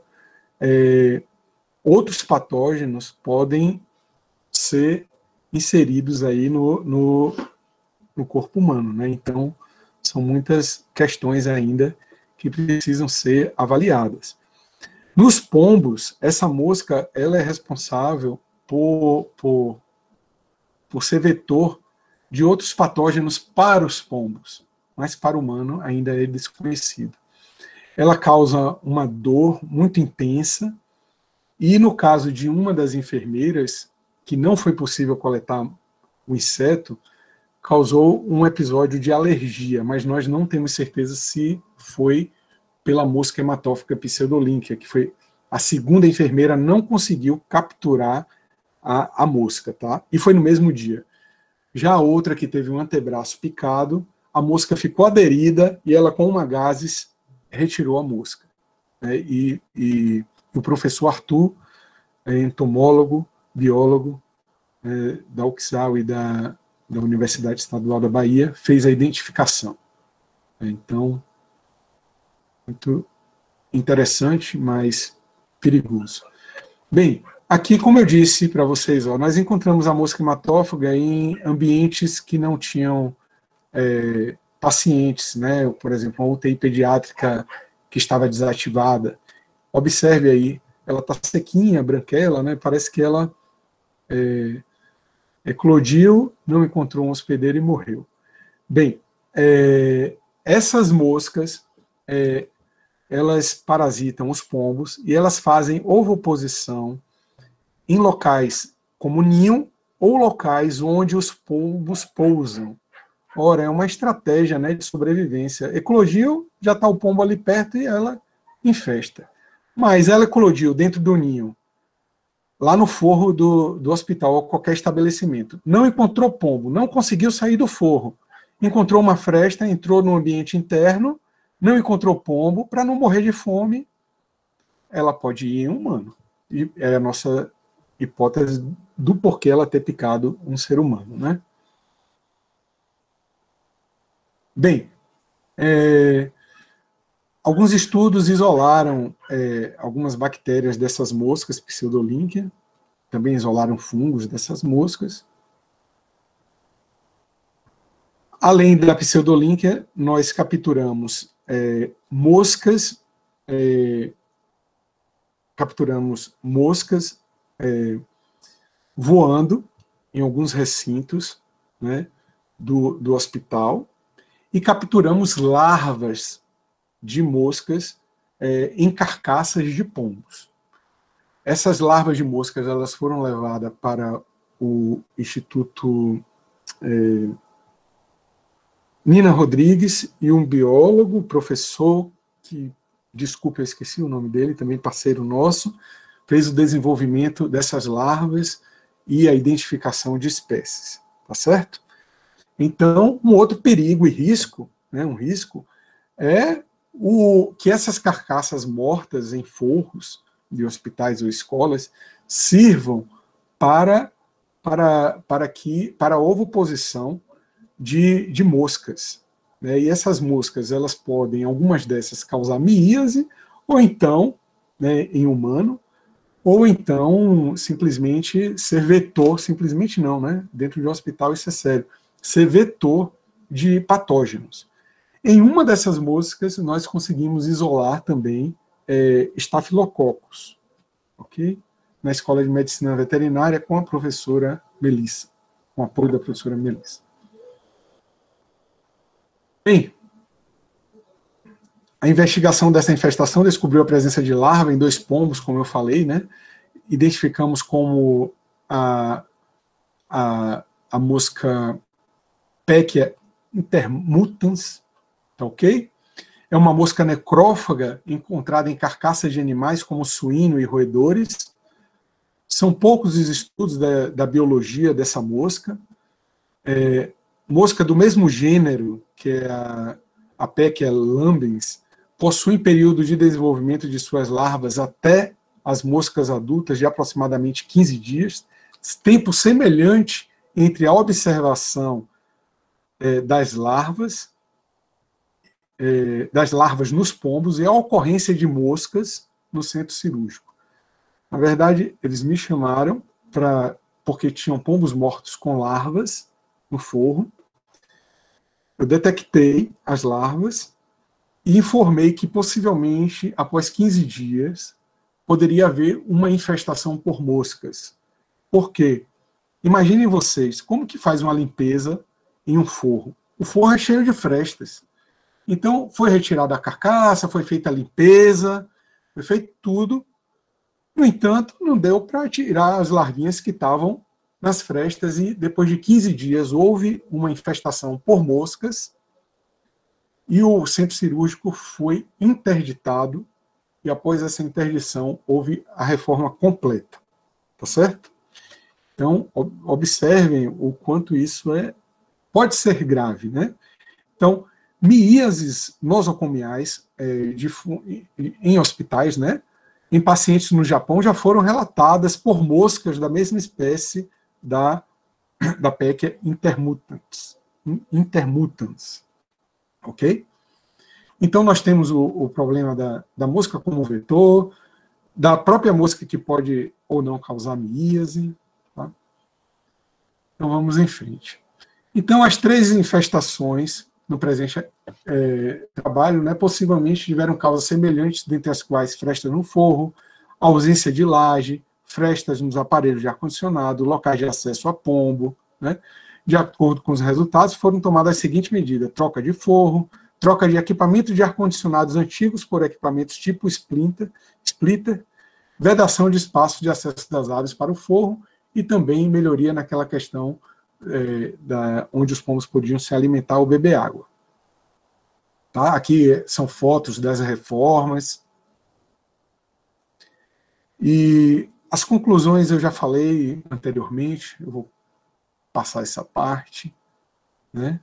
outros patógenos podem ser inseridos aí no corpo humano, né? Então, são muitas questões ainda que precisam ser avaliadas. Nos pombos, essa mosca ela é responsável por ser vetor de outros patógenos para os pombos, mas para o humano ainda é desconhecido. Ela causa uma dor muito intensa, e no caso de uma das enfermeiras, que não foi possível coletar o inseto, causou um episódio de alergia, mas nós não temos certeza se foi pela mosca hematófaga Pseudolyngia, que foi a segunda enfermeira não conseguiu capturar a mosca, tá? E foi no mesmo dia. Já a outra que teve um antebraço picado, a mosca ficou aderida e ela com uma gases retirou a mosca. Né? E o professor Arthur, entomólogo, biólogo da UXAL e da Universidade Estadual da Bahia, fez a identificação. Então, muito interessante, mas perigoso. Bem, aqui, como eu disse para vocês, ó, nós encontramos a mosca hematófaga em ambientes que não tinham pacientes, né? Por exemplo, uma UTI pediátrica que estava desativada. Observe aí, ela está sequinha, branquela, né? Parece que ela eclodiu, não encontrou um hospedeiro e morreu. Bem, essas moscas, elas parasitam os pombos e elas fazem ovoposição em locais como ninho ou locais onde os pombos pousam. Ora, é uma estratégia, né, de sobrevivência. Eclodiu, já está o pombo ali perto e ela infesta. Mas ela eclodiu dentro do ninho, lá no forro do hospital ou qualquer estabelecimento. Não encontrou pombo, não conseguiu sair do forro. Encontrou uma fresta, entrou no ambiente interno, não encontrou pombo, para não morrer de fome, ela pode ir em humano. E é a nossa hipótese do porquê ela ter picado um ser humano, né? Bem, alguns estudos isolaram algumas bactérias dessas moscas, Pseudolyngia, também isolaram fungos dessas moscas. Além da Pseudolyngia, nós capturamos moscas voando em alguns recintos, né, do hospital, e capturamos larvas de moscas em carcaças de pombos. Essas larvas de moscas elas foram levadas para o Instituto Nina Rodrigues e um biólogo, professor, que, desculpa, eu esqueci o nome dele, também parceiro nosso, fez o desenvolvimento dessas larvas e a identificação de espécies, tá certo? Então, um outro perigo e risco, né, um risco, é que essas carcaças mortas em forros de hospitais ou escolas sirvam para a ovoposição de moscas, né? E essas moscas, elas podem, algumas dessas, causar miíase, ou então, né, em humano, ou então simplesmente ser vetor, simplesmente não, né? Dentro de um hospital isso é sério, ser vetor de patógenos. Em uma dessas moscas, nós conseguimos isolar também estafilococos, ok? Na Escola de Medicina Veterinária com a professora Melissa, com o apoio da professora Melissa. Bem, a investigação dessa infestação descobriu a presença de larva em 2 pombos, como eu falei, né? Identificamos como a mosca Peccia intermutans, tá ok? É uma mosca necrófaga encontrada em carcaças de animais como suíno e roedores. São poucos os estudos da biologia dessa mosca. Mosca do mesmo gênero, que é a Peccia lambens, possuem período de desenvolvimento de suas larvas até as moscas adultas de aproximadamente 15 dias, tempo semelhante entre a observação das larvas nos pombos e a ocorrência de moscas no centro cirúrgico. Na verdade, eles me chamaram porque tinham pombos mortos com larvas no forro. Eu detectei as larvas e informei que possivelmente, após 15 dias, poderia haver uma infestação por moscas. Por quê? Imaginem vocês, como que faz uma limpeza em um forro? O forro é cheio de frestas. Então, foi retirada a carcaça, foi feita a limpeza, foi feito tudo. No entanto, não deu para tirar as larvinhas que estavam nas frestas e depois de 15 dias houve uma infestação por moscas e o centro cirúrgico foi interditado e após essa interdição houve a reforma completa. Tá certo? Então, observem o quanto isso pode ser grave, né? Então, miíases nosocomiais em hospitais, né? Em pacientes no Japão já foram relatadas por moscas da mesma espécie da Peccia intermutans. Ok? Então, nós temos o problema da mosca como vetor, da própria mosca que pode ou não causar miíase. Tá? Então, vamos em frente. Então, as 3 infestações no presente trabalho, né, possivelmente tiveram causas semelhantes, dentre as quais frestas no forro, ausência de laje, frestas nos aparelhos de ar-condicionado, locais de acesso a pombo. Né? De acordo com os resultados, foram tomadas as seguintes medidas: troca de forro, troca de equipamentos de ar-condicionados antigos por equipamentos tipo splitter, vedação de espaços de acesso das aves para o forro e também melhoria naquela questão onde os pombos podiam se alimentar ou beber água. Tá? Aqui são fotos das reformas. E as conclusões eu já falei anteriormente, eu vou passar essa parte. Né?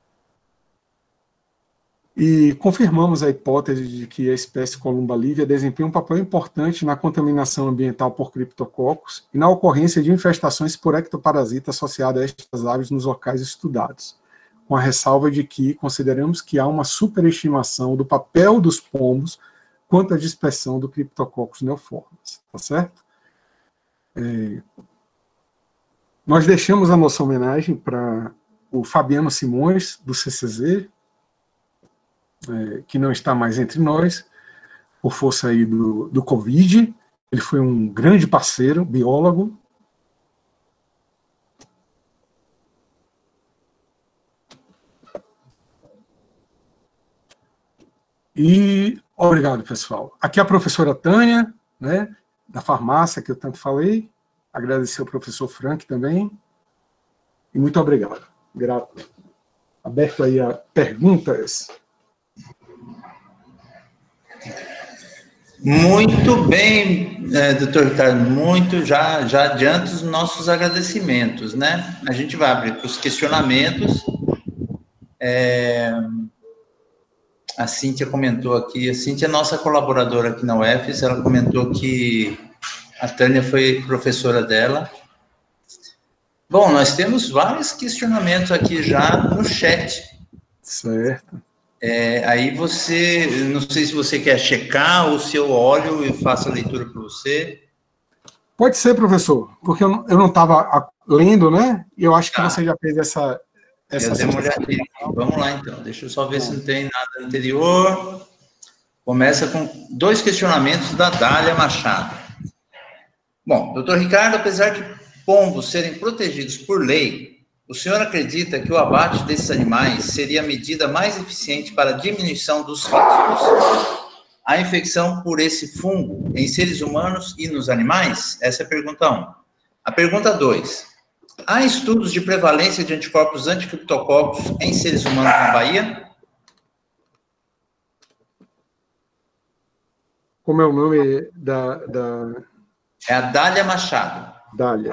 E confirmamos a hipótese de que a espécie Columba livia desempenha um papel importante na contaminação ambiental por criptococos e na ocorrência de infestações por ectoparasita associada a estas aves nos locais estudados, com a ressalva de que consideramos que há uma superestimação do papel dos pombos quanto à dispersão do Cryptococcus neoformes. Tá certo? Nós deixamos a nossa homenagem para o Fabiano Simões, do CCZ, que não está mais entre nós, por força aí do Covid. Ele foi um grande parceiro, biólogo. E obrigado, pessoal. Aqui é a professora Tânia, né, da farmácia, que eu tanto falei. Agradecer ao professor Frank também. E muito obrigado. Grato. Aberto aí a perguntas. Muito bem, doutor Ricardo, já adianta os nossos agradecimentos, né? A gente vai abrir para os questionamentos. A Cíntia comentou aqui, a Cíntia é nossa colaboradora aqui na UFES, ela comentou que a Tânia foi professora dela. Bom, nós temos vários questionamentos aqui já no chat. Certo. Aí você, não sei se você quer checar ou se eu olho e faço a leitura para você. Pode ser, professor, porque eu não estava lendo, né? E eu acho que você já fez essa Eu dei uma olhadinha. Vamos lá, então. Deixa eu só ver se não tem nada anterior. Começa com 2 questionamentos da Dália Machado. Bom, doutor Ricardo, apesar de pombos serem protegidos por lei, o senhor acredita que o abate desses animais seria a medida mais eficiente para a diminuição dos riscos à infecção por esse fungo em seres humanos e nos animais? Essa é a pergunta 1. A pergunta 2. Há estudos de prevalência de anticorpos anticriptococos em seres humanos na Bahia? Como é o nome da... É a Dália Machado. Dália.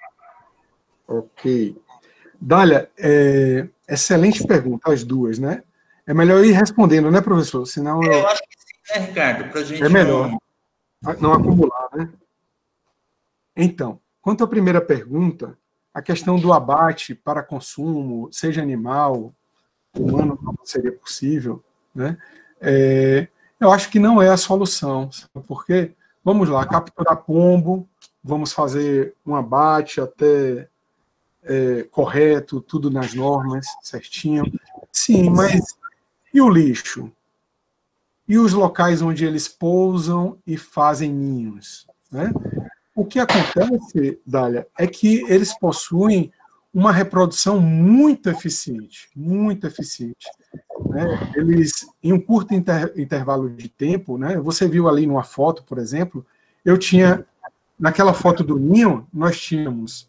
Ok. Dália, excelente pergunta, as duas, né? É melhor ir respondendo, né, professor? Senão eu acho que sim, né, Ricardo? Para a gente melhor não acumular, né? Então, quanto à primeira pergunta, a questão do abate para consumo, seja animal, humano, não seria possível, né? Eu acho que não é a solução, sabe por quê? Vamos lá, capturar pombo, vamos fazer um abate até correto, tudo nas normas, certinho. Sim, mas e o lixo? E os locais onde eles pousam e fazem ninhos, né? O que acontece, Dália, é que eles possuem uma reprodução muito eficiente, né? Eles, em um curto intervalo de tempo, né? Você viu ali numa foto, por exemplo, naquela foto do ninho, nós tínhamos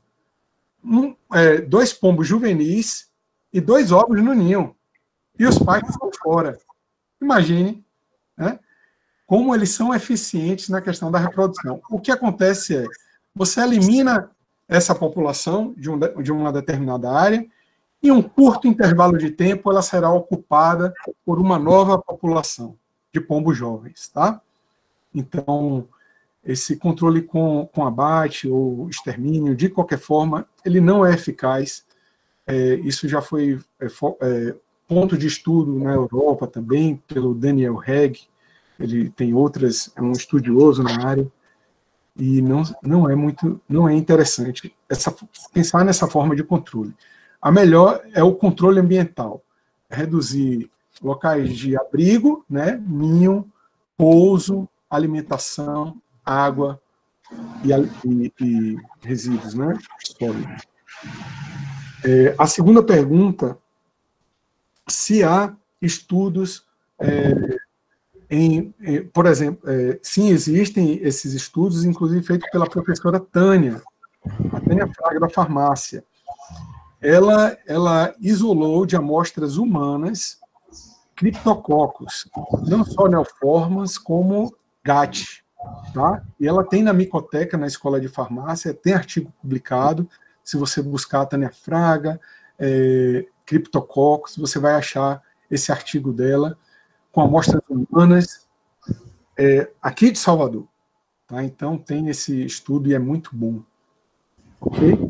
2 pombos juvenis e 2 ovos no ninho, e os pais estão fora. Imagine, né? Como eles são eficientes na questão da reprodução. O que acontece é, você elimina essa população de uma determinada área, e em um curto intervalo de tempo ela será ocupada por uma nova população de pombos jovens, tá? Então, esse controle com abate ou extermínio, de qualquer forma, ele não é eficaz. Isso já foi ponto de estudo na Europa também, pelo Daniel Hegg. Ele tem outras, é um estudioso na área, e não é interessante pensar nessa forma de controle. A melhor é o controle ambiental, reduzir locais de abrigo, né, ninho, pouso, alimentação, água e resíduos, né, sólidos. A segunda pergunta, se há estudos por exemplo, sim, existem esses estudos, inclusive feitos pela professora Tânia, a Tânia Fraga da farmácia. Ela isolou de amostras humanas criptococos, não só neoformas, como GAT. Tá? E ela tem na micoteca, na escola de farmácia, tem artigo publicado. Se você buscar a Tânia Fraga, criptococos, você vai achar esse artigo dela, com amostras humanas, aqui de Salvador. Tá? Então, tem esse estudo e é muito bom. Ok?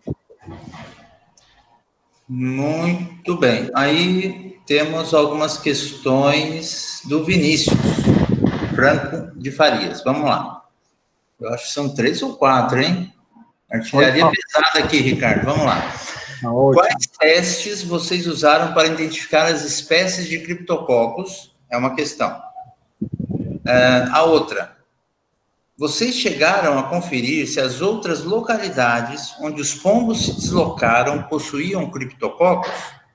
Muito bem. Aí temos algumas questões do Vinícius Franco de Farias. Vamos lá. Eu acho que são 3 ou 4, hein? Artilharia pesada aqui, Ricardo. Vamos lá. Quais testes vocês usaram para identificar as espécies de criptococos? É uma questão. A outra, vocês chegaram a conferir se as outras localidades onde os pombos se deslocaram possuíam criptococos?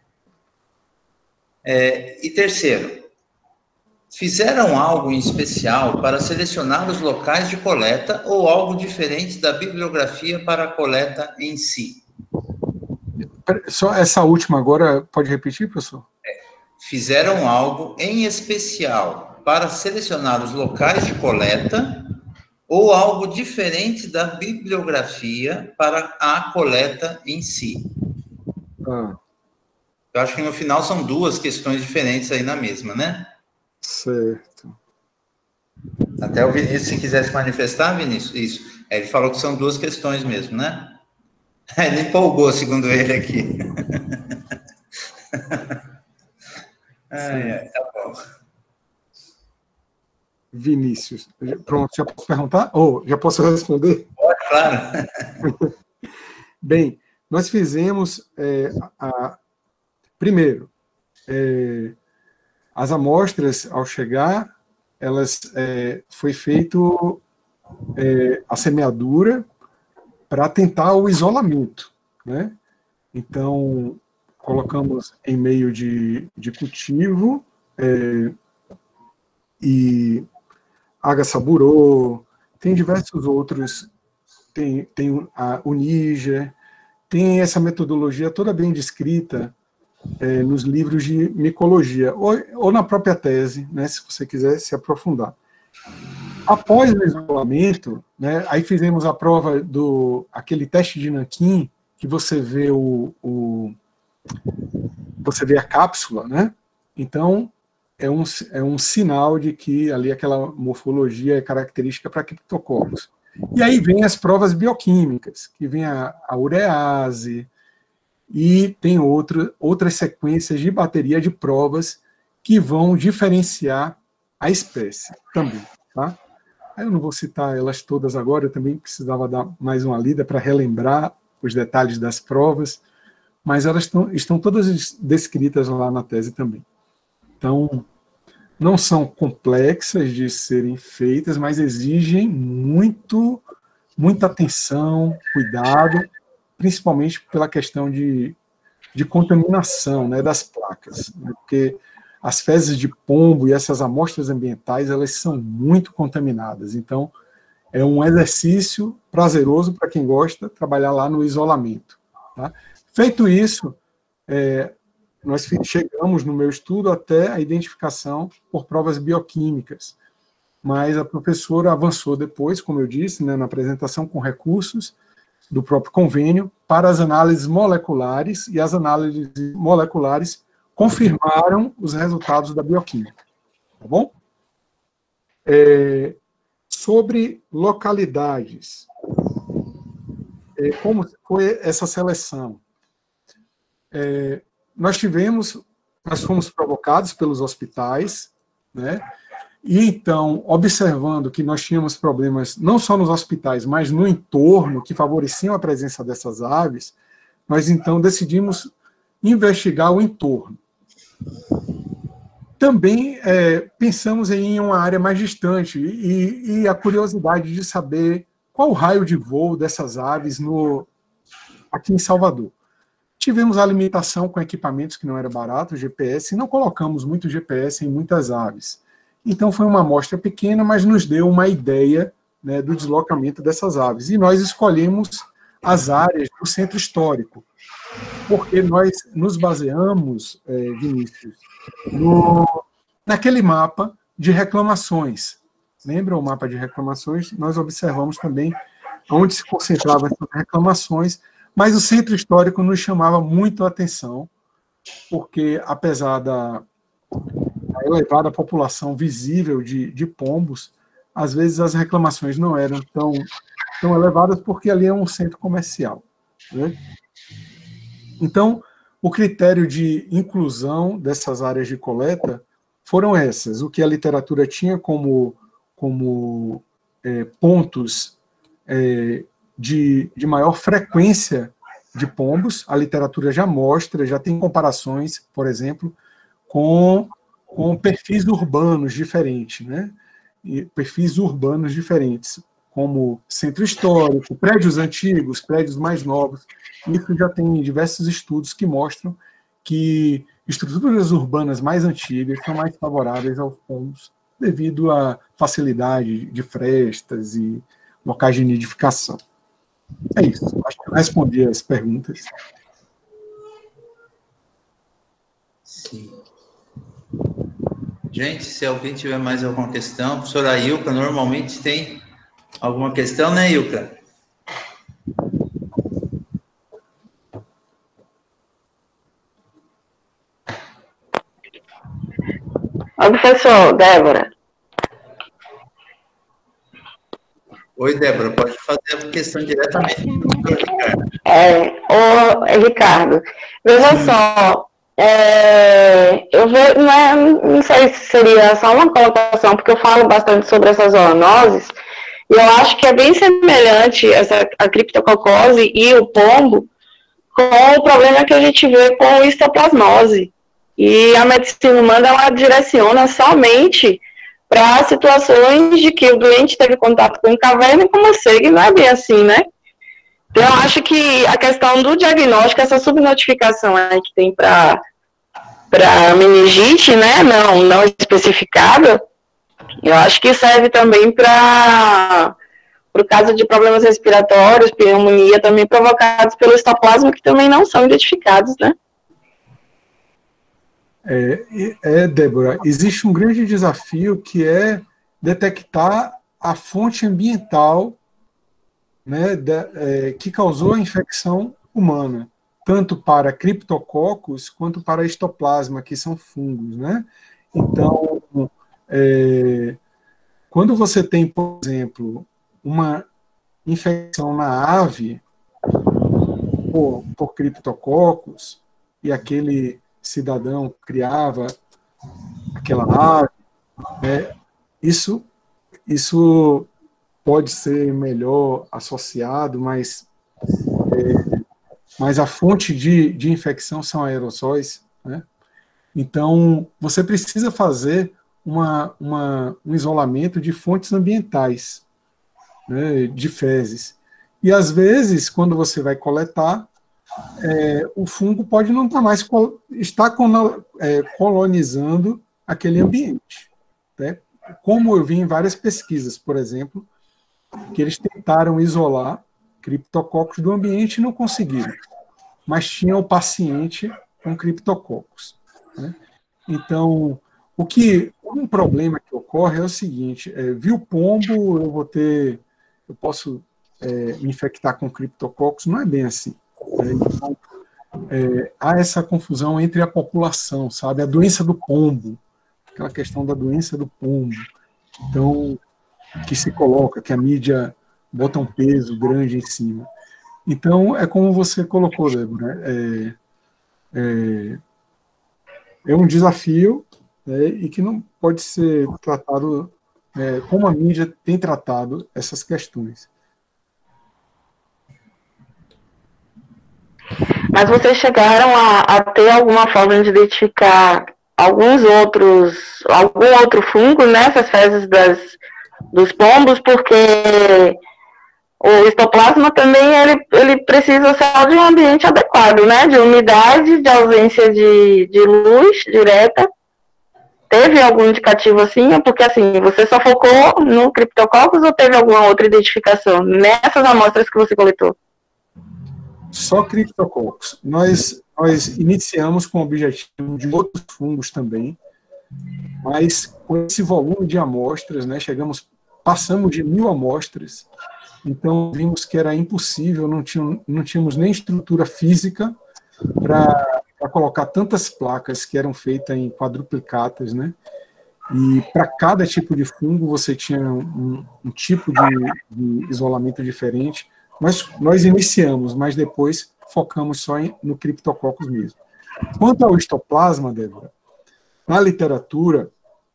E terceiro, fizeram algo em especial para selecionar os locais de coleta ou algo diferente da bibliografia para a coleta em si? Só essa última agora, pode repetir, professor? Fizeram algo em especial para selecionar os locais de coleta ou algo diferente da bibliografia para a coleta em si? Eu acho que no final são duas questões diferentes aí na mesma, né? Certo. Até o Vinícius, se quiser se manifestar, Vinícius, isso. Ele falou que são duas questões mesmo, né? Ele empolgou, segundo ele aqui. Tá bom. Vinícius. Pronto, já posso perguntar? Ou já posso responder? Pode, claro. Bem, nós fizemos, primeiro, as amostras, ao chegar, foi feito a semeadura para tentar o isolamento, né? Então, colocamos em meio de cultivo e agaçaburô, tem diversos outros, tem o Níger, tem essa metodologia toda bem descrita nos livros de micologia, ou na própria tese, né, se você quiser se aprofundar. Após o isolamento, né, aí fizemos a prova aquele teste de Nanquim, que você vê você vê a cápsula, né? Então, é um sinal de que ali aquela morfologia é característica para criptococcus. E aí vem as provas bioquímicas, que vem a urease, e tem outras sequências de bateria de provas que vão diferenciar a espécie também, tá? Eu não vou citar elas todas agora, eu também precisava dar mais uma lida para relembrar os detalhes das provas, mas elas estão todas descritas lá na tese também. Então, não são complexas de serem feitas, mas exigem muita atenção, cuidado, principalmente pela questão de contaminação, né, das placas, né, porque as fezes de pombo e essas amostras ambientais, elas são muito contaminadas. Então, é um exercício prazeroso para quem gosta trabalhar lá no isolamento. Tá? Feito isso, nós chegamos no meu estudo até a identificação por provas bioquímicas, mas a professora avançou depois, como eu disse, né, na apresentação com recursos do próprio convênio para as análises moleculares, e as análises moleculares confirmaram os resultados da bioquímica. Tá bom? Sobre localidades, como foi essa seleção? Nós fomos provocados pelos hospitais, né? E então, observando que nós tínhamos problemas não só nos hospitais, mas no entorno, que favoreciam a presença dessas aves, nós então decidimos investigar o entorno. Também pensamos em uma área mais distante e a curiosidade de saber qual o raio de voo dessas aves aqui em Salvador. Tivemos a limitação com equipamentos que não era barato, GPS, e não colocamos muito GPS em muitas aves. Então foi uma amostra pequena, mas nos deu uma ideia, né, do deslocamento dessas aves. E nós escolhemos as áreas do centro histórico, porque nós nos baseamos, Vinícius, naquele mapa de reclamações. Lembra o mapa de reclamações? Nós observamos também onde se concentravam essas reclamações, mas o centro histórico nos chamava muito a atenção, porque apesar da elevada população visível de pombos, às vezes as reclamações não eram tão elevadas, porque ali é um centro comercial, né? Então, o critério de inclusão dessas áreas de coleta foram essas, o que a literatura tinha como pontos de maior frequência de pombos. A literatura já mostra, já tem comparações, por exemplo, com perfis urbanos diferentes, né? E perfis urbanos diferentes, como centro histórico, prédios antigos, prédios mais novos. Isso já tem diversos estudos que mostram que estruturas urbanas mais antigas são mais favoráveis aos pombos, devido à facilidade de frestas e locais de nidificação. É isso. Acho que eu respondi as perguntas. Sim. Gente, se alguém tiver mais alguma questão, a professora Ilka normalmente tem alguma questão, né, Ilka? Oi, professor, Débora. Oi, Débora, pode fazer a questão diretamente do professor Ricardo. Ricardo, veja só, eu vejo, não sei se seria só uma colocação, porque eu falo bastante sobre essas zoonoses, e eu acho que é bem semelhante a criptococose e o pombo com o problema que a gente vê com histoplasmose. E a medicina humana, ela direciona somente para situações de que o doente teve contato com caverna e com morcego, e não é bem assim, né? Então, eu acho que a questão do diagnóstico, essa subnotificação aí que tem para meningite, né, não especificada, eu acho que serve também para o caso de problemas respiratórios, pneumonia, também provocados pelo histoplasma, que também não são identificados, né? Débora, existe um grande desafio que é detectar a fonte ambiental, né, que causou a infecção humana, tanto para criptococcus quanto para histoplasma, que são fungos, né? Então, quando você tem, por exemplo, uma infecção na ave por criptococcus, e aquele cidadão criava aquela ave, isso pode ser melhor associado, mas a fonte de infecção são aerossóis, né? Então, você precisa fazer um isolamento de fontes ambientais, né, de fezes. E, às vezes, quando você vai coletar, o fungo pode não estar mais estar colonizando aquele ambiente, né? Como eu vi em várias pesquisas, por exemplo, que eles tentaram isolar criptococcus do ambiente e não conseguiram, mas tinha o paciente com criptococcus, né? Então, um problema que ocorre é o seguinte: viu pombo, eu posso me infectar com criptococcus? Não é bem assim, né? Então, há essa confusão entre a população, sabe? A doença do pombo, aquela questão da doença do pombo. Então, que se coloca, que a mídia bota um peso grande em cima. Então, é como você colocou, Débora, é um desafio, né, e que não pode ser tratado como a mídia tem tratado essas questões. Mas vocês chegaram a ter alguma forma de identificar algum outro fungo nessas fezes dos pombos, porque o histoplasma também ele precisa só de um ambiente adequado, né? De umidade, de ausência de luz direta. Teve algum indicativo assim? Porque assim, você só focou no criptococcus ou teve alguma outra identificação nessas amostras que você coletou? Só criptococcus. Nós iniciamos com o objetivo de outros fungos também, mas com esse volume de amostras, né, passamos de 1.000 amostras, então vimos que era impossível, não tínhamos nem estrutura física para colocar tantas placas que eram feitas em quadruplicatas, né? E para cada tipo de fungo você tinha um tipo de isolamento diferente. Nós iniciamos, mas depois focamos só no criptococcus mesmo. Quanto ao histoplasma, Débora, na literatura,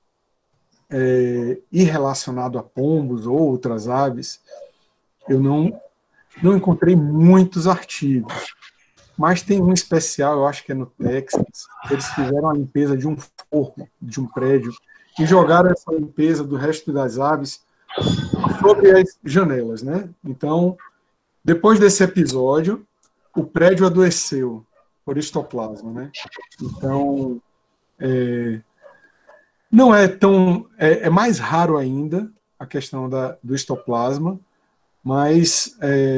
e relacionado a pombos ou outras aves, eu não encontrei muitos artigos, mas tem um especial, eu acho que é no Texas, eles fizeram a limpeza de um forro, de um prédio, e jogaram essa limpeza do resto das aves sobre as janelas, né? Então, depois desse episódio, o prédio adoeceu por histoplasma, né? Então, não é tão... É mais raro ainda a questão do histoplasma, mas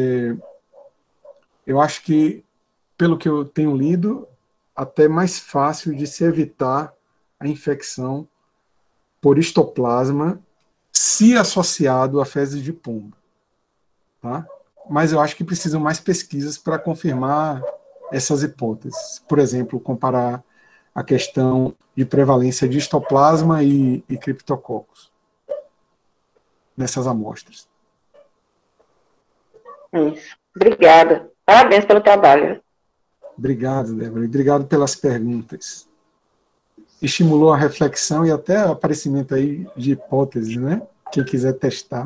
eu acho que, pelo que eu tenho lido, até mais fácil de se evitar a infecção por histoplasma se associado a fezes de pombo. Tá? Mas eu acho que precisam mais pesquisas para confirmar essas hipóteses. Por exemplo, comparar a questão de prevalência de histoplasma e criptococos nessas amostras. Isso. Obrigada. Parabéns pelo trabalho. Obrigado, Débora. Obrigado pelas perguntas. Estimulou a reflexão e até o aparecimento aí de hipóteses, né? Quem quiser testar.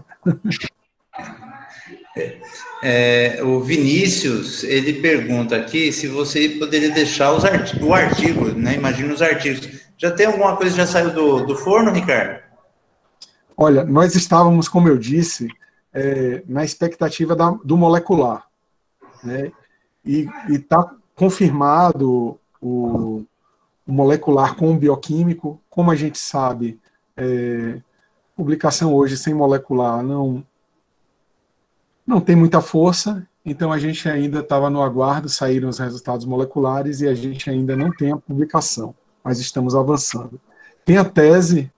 O Vinícius, ele pergunta aqui se você poderia deixar o artigo, né? Imagina os artigos. Já tem alguma coisa que já saiu do forno, Ricardo? Olha, nós estávamos, como eu disse, na expectativa do molecular, né? E está confirmado o molecular com o bioquímico. Como a gente sabe, publicação hoje sem molecular não tem muita força, então a gente ainda estava no aguardo, saíram os resultados moleculares e a gente ainda não tem a publicação, mas estamos avançando. Tem a tese,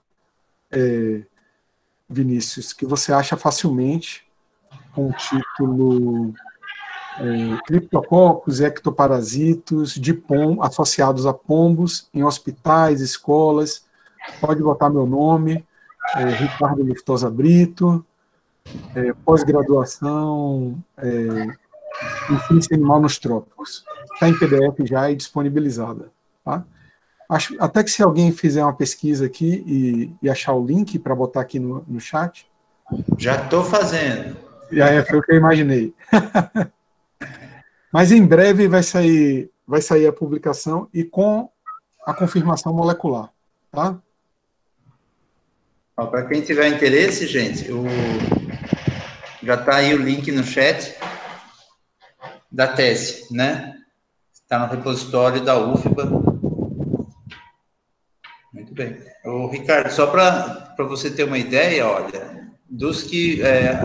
Vinícius, que você acha facilmente, com o título Criptococos e ectoparasitos associados a pombos em hospitais, escolas. Pode botar meu nome, Ricardo Lustosa Brito, pós-graduação em ciência animal nos trópicos. Está em PDF já e disponibilizada. Tá? Até que se alguém fizer uma pesquisa aqui e achar o link para botar aqui no chat. Já estou fazendo. Foi o que eu imaginei. Mas em breve vai sair a publicação e com a confirmação molecular. Tá? Para quem tiver interesse, gente, já está aí o link no chat da tese, né? Está no repositório da UFBA. Muito bem. Ricardo, só para você ter uma ideia, olha, dos que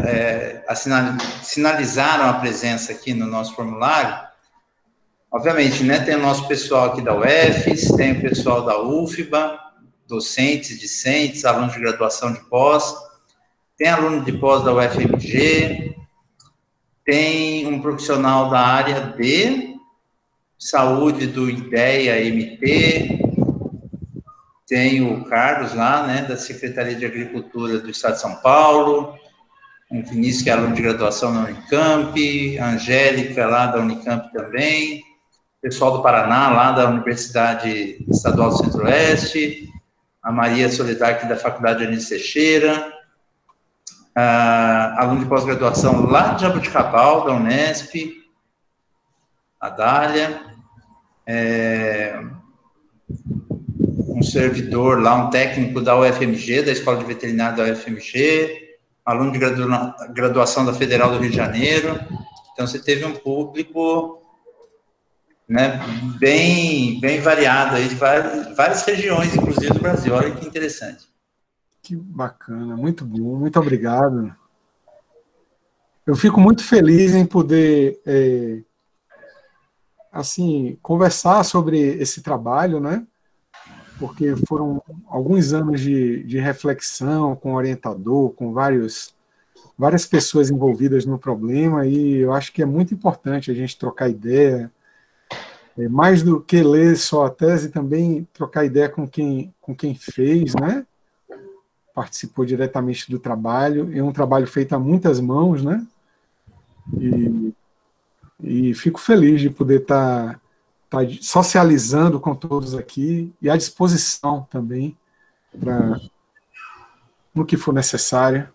sinalizaram a presença aqui no nosso formulário, obviamente, né, tem o nosso pessoal aqui da UFES, tem o pessoal da UFBA, docentes, discentes, alunos de graduação de pós, tem aluno de pós da UFMG, tem um profissional da área de saúde do IDEA-MT, tem o Carlos lá, né, da Secretaria de Agricultura do Estado de São Paulo, o Vinícius, que é aluno de graduação na Unicamp, a Angélica, lá da Unicamp também, pessoal do Paraná, lá da Universidade Estadual do Centro-Oeste, a Maria Soledad, aqui da Faculdade de Anísio Teixeira, aluno de pós-graduação lá de Jaboticabal, da Unesp, a Dália, um servidor lá, um técnico da UFMG, da Escola de Veterinária da UFMG, aluno de graduação da Federal do Rio de Janeiro. Então, você teve um público, né, bem variado, aí, de várias regiões, inclusive do Brasil. Olha que interessante. Que bacana, muito bom, muito obrigado. Eu fico muito feliz em poder, assim, conversar sobre esse trabalho, né? Porque foram alguns anos de reflexão com o orientador, com várias pessoas envolvidas no problema, e eu acho que é muito importante a gente trocar ideia, mais do que ler só a tese, também trocar ideia com quem fez, né? Participou diretamente do trabalho. É um trabalho feito a muitas mãos, né? E fico feliz de poder estar socializando com todos aqui e à disposição também no que for necessário.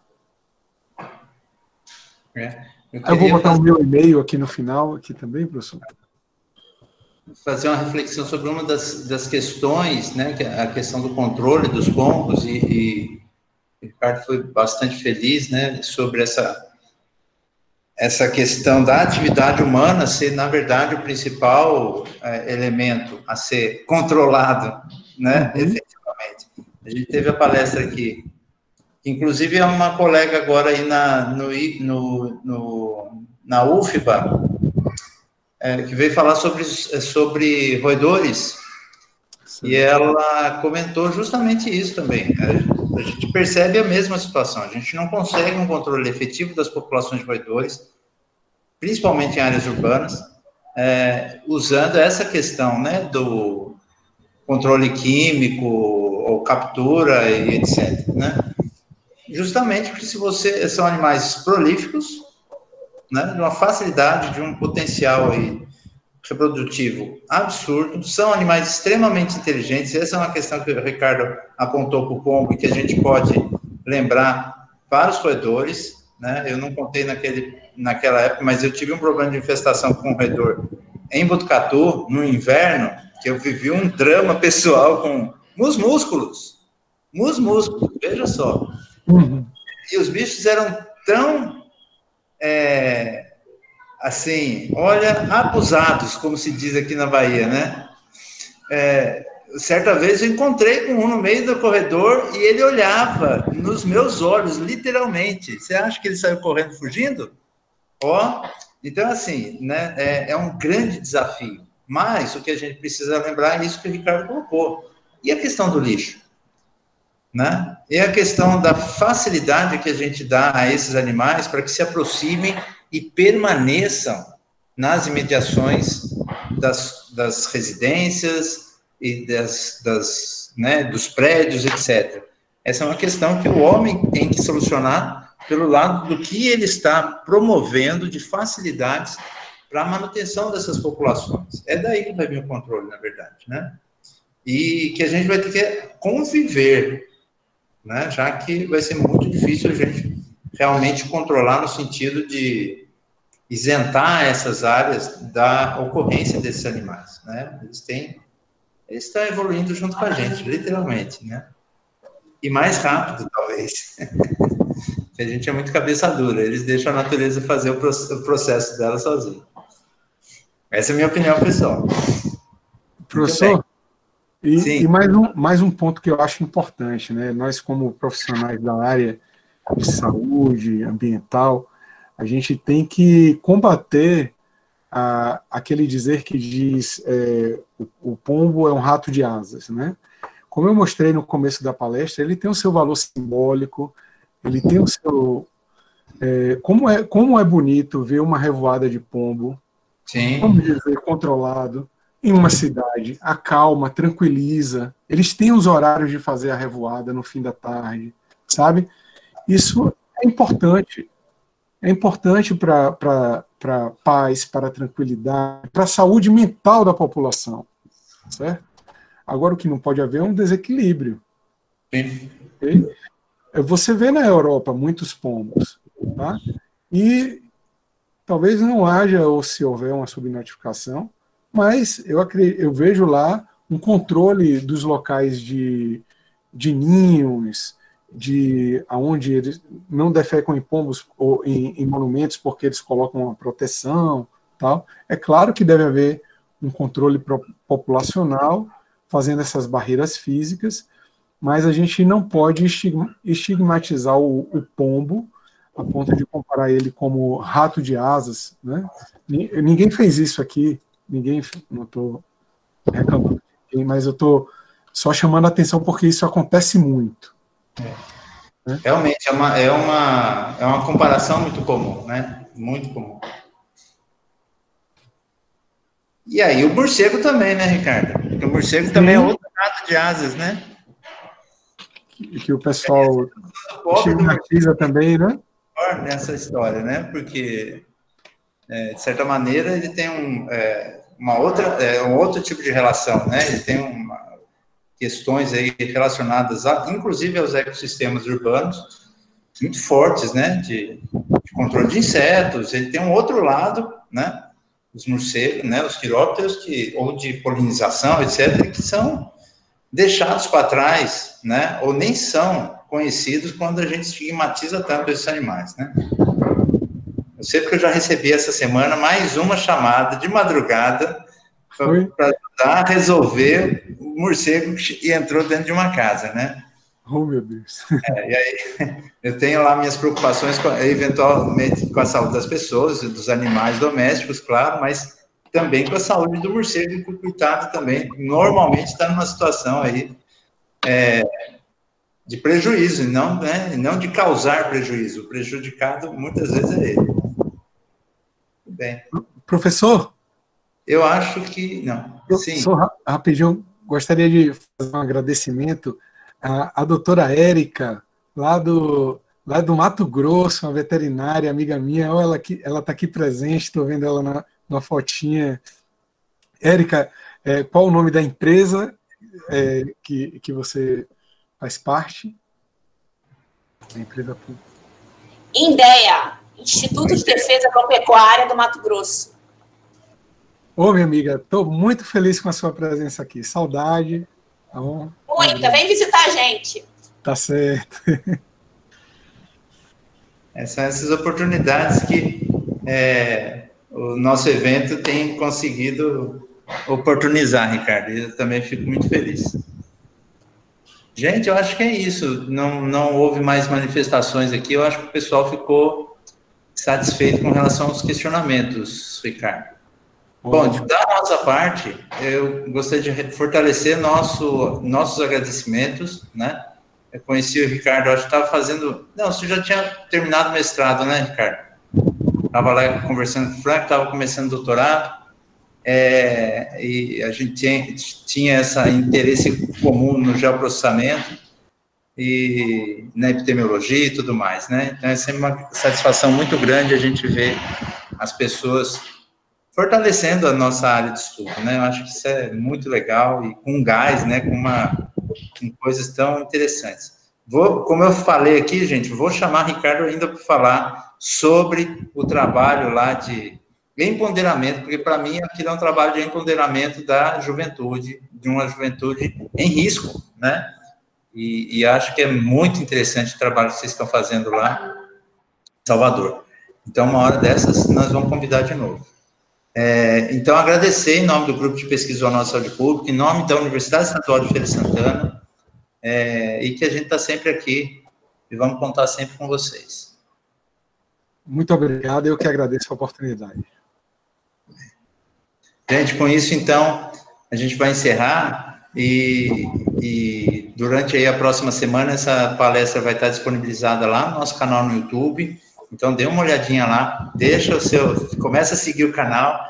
Eu vou botar o meu e-mail aqui no final, aqui também, professor. Fazer uma reflexão sobre uma das questões, né, que é a questão do controle dos pombos, e o Ricardo foi bastante feliz, né, sobre essa questão da atividade humana ser, na verdade, o principal elemento a ser controlado, né, efetivamente. A gente teve a palestra aqui, inclusive é uma colega agora aí na UFBA, que veio falar sobre roedores. Sim. E ela comentou justamente isso também. a gente percebe a mesma situação. A gente não consegue um controle efetivo das populações de roedores, principalmente em áreas urbanas, usando essa questão, né, do controle químico ou captura e etc, né? Justamente porque são animais prolíficos, né, de uma facilidade, de um potencial aí reprodutivo absurdo, são animais extremamente inteligentes. Essa é uma questão que o Ricardo apontou para o pombo e que a gente pode lembrar para os roedores, né? Eu não contei naquela época, mas eu tive um problema de infestação com um roedor em Botucatu, no inverno, que eu vivi um drama pessoal com musmúsculos, veja só. Uhum. E os bichos eram tão, assim, olha, abusados, como se diz aqui na Bahia, né? Certa vez eu encontrei com um no meio do corredor e ele olhava nos meus olhos, literalmente. Você acha que ele saiu correndo, fugindo? Então, assim, né, é um grande desafio. Mas o que a gente precisa lembrar é isso que o Ricardo colocou. E a questão do lixo? Né? E a questão da facilidade que a gente dá a esses animais para que se aproximem e permaneçam nas imediações das residências e dos prédios, etc. Essa é uma questão que o homem tem que solucionar pelo lado do que ele está promovendo de facilidades para a manutenção dessas populações. É daí que vai vir o controle, na verdade, né? E que a gente vai ter que conviver, né? Já que vai ser muito difícil a gente realmente controlar no sentido de isentar essas áreas da ocorrência desses animais, né? Eles estão evoluindo junto com a gente, literalmente, né? E mais rápido, talvez. A gente é muito cabeça dura, eles deixam a natureza fazer o processo dela sozinha. Essa é a minha opinião pessoal. Professor, e mais um ponto que eu acho importante, né? Nós, como profissionais da área de saúde ambiental, a gente tem que combater aquele dizer que diz o pombo é um rato de asas, né? Como eu mostrei no começo da palestra, ele tem o seu valor simbólico, ele tem o seu... como é bonito ver uma revoada de pombo, vamos dizer, controlado, em uma cidade, acalma, tranquiliza. Eles têm os horários de fazer a revoada no fim da tarde, sabe? Isso é importante. É importante para paz, para tranquilidade, para a saúde mental da população, certo? Agora, o que não pode haver é um desequilíbrio. Sim. Okay? Você vê na Europa muitos pombos, tá? E talvez não haja, ou se houver uma subnotificação, mas eu vejo lá um controle dos locais de ninhos, de aonde eles não defecam em pombos ou em monumentos porque eles colocam uma proteção, tal. É claro que deve haver um controle populacional fazendo essas barreiras físicas, mas a gente não pode estigmatizar o pombo a ponto de comparar ele como rato de asas, né? Ninguém fez isso aqui, não estou reclamando, mas eu estou só chamando a atenção porque isso acontece muito. Né? Realmente, é uma comparação muito comum, né? Muito comum. E aí, o morcego também, né, Ricardo? Porque o morcego também é outro rato de asas, né? Que o pessoal estigmatiza também, né? Nessa história, né? Porque, de certa maneira, ele tem um outro tipo de relação, né? Ele tem questões aí relacionadas, inclusive, aos ecossistemas urbanos, muito fortes, né? De controle de insetos. Ele tem um outro lado, né? Os morcegos, né? Os quirópteros, ou de polinização, etc., que são deixados para trás, né? Ou nem são conhecidos quando a gente estigmatiza tanto esses animais, né? Eu sei porque eu já recebi essa semana mais uma chamada de madrugada para ajudar a resolver o morcego que entrou dentro de uma casa, né? Oh, meu Deus. E aí, eu tenho lá minhas preocupações, eventualmente, com a saúde das pessoas, dos animais domésticos, claro, mas também com a saúde do morcego, que o coitado também, normalmente, está numa situação aí de prejuízo, e não, né, não de causar prejuízo. O prejudicado, muitas vezes, é ele. Tudo bem. Professor? Eu acho que... Não. Sim. Só rapidinho, gostaria de fazer um agradecimento à doutora Érica, lá do Mato Grosso, uma veterinária, amiga minha. Ela está aqui presente, estou vendo ela na fotinha. Érica, qual o nome da empresa que você faz parte? A empresa pública. INDEA, Instituto de Defesa Agropecuária do Mato Grosso. Ô, minha amiga, estou muito feliz com a sua presença aqui. Saudade. Tá bom? Muita, vem visitar a gente. Tá certo. São essas oportunidades que o nosso evento tem conseguido oportunizar, Ricardo. Eu também fico muito feliz. Gente, eu acho que é isso. Não houve mais manifestações aqui. Eu acho que o pessoal ficou satisfeito com relação aos questionamentos, Ricardo. Bom, da nossa parte, eu gostaria de fortalecer nossos agradecimentos, né? Eu conheci o Ricardo, acho que estava fazendo... Não, você já tinha terminado o mestrado, né, Ricardo? Estava lá conversando com o Frank, estava começando o doutorado, e a gente tinha esse interesse comum no geoprocessamento e na epidemiologia e tudo mais, né? Então, é sempre uma satisfação muito grande a gente ver as pessoas fortalecendo a nossa área de estudo, né? Eu acho que isso é muito legal e com gás, né? Com coisas tão interessantes. Como eu falei aqui, gente, vou chamar Ricardo ainda para falar sobre o trabalho lá de empoderamento, porque para mim aquilo é um trabalho de empoderamento da juventude, de uma juventude em risco, né? E acho que é muito interessante o trabalho que vocês estão fazendo lá em Salvador. Então, uma hora dessas, nós vamos convidar de novo. Então, agradecer em nome do Grupo de Pesquisa Zoonose e Saúde Pública, em nome da Universidade Estadual de Feira de Santana, e que a gente está sempre aqui e vamos contar sempre com vocês. Muito obrigado, eu que agradeço a oportunidade. Gente, com isso, então, a gente vai encerrar e durante aí a próxima semana essa palestra vai estar disponibilizada lá no nosso canal no YouTube. Então, dê uma olhadinha lá, começa a seguir o canal,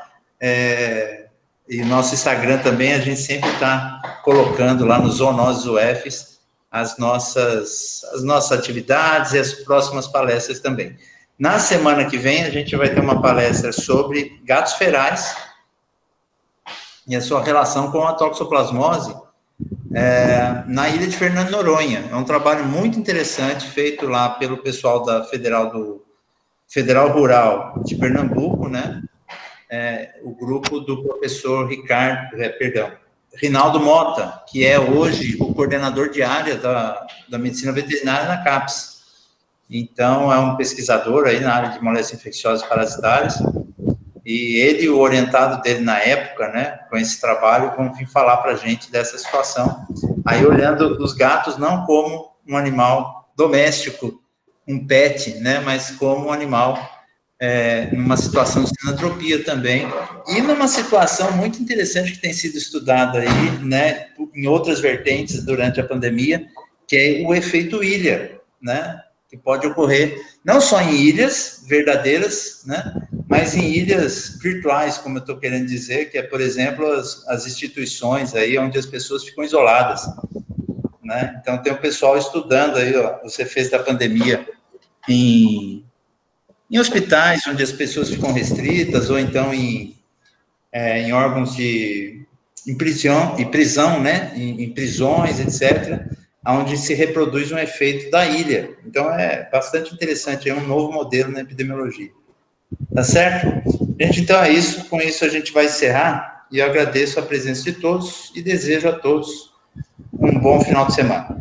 e nosso Instagram também, a gente sempre está colocando lá nos Zoonoses UFs as nossas atividades e as próximas palestras também. Na semana que vem, a gente vai ter uma palestra sobre gatos ferais e a sua relação com a toxoplasmose na ilha de Fernando de Noronha. É um trabalho muito interessante, feito lá pelo pessoal da Federal Rural de Pernambuco, né? O grupo do professor Rinaldo Mota, que é hoje o coordenador de área da medicina veterinária na CAPES. Então, é um pesquisador aí na área de moléstias infecciosas e parasitárias, e ele e o orientado dele na época, né, com esse trabalho, vão vir falar para a gente dessa situação, aí olhando os gatos não como um animal doméstico, um pet, né, mas como um animal numa situação de sinantropia também, e numa situação muito interessante que tem sido estudada aí, né, em outras vertentes durante a pandemia, que é o efeito ilha, né, que pode ocorrer não só em ilhas verdadeiras, né, mas em ilhas virtuais, como eu estou querendo dizer, que é, por exemplo, as instituições aí onde as pessoas ficam isoladas, né? Então, tem um pessoal estudando aí os efeitos da pandemia em hospitais onde as pessoas ficam restritas, ou então em órgãos em prisão, né? Em prisões, etc., onde se reproduz um efeito da ilha. Então, é bastante interessante, é um novo modelo na epidemiologia. Tá certo? Gente, então é isso. Com isso, a gente vai encerrar, e eu agradeço a presença de todos, e desejo a todos um bom final de semana.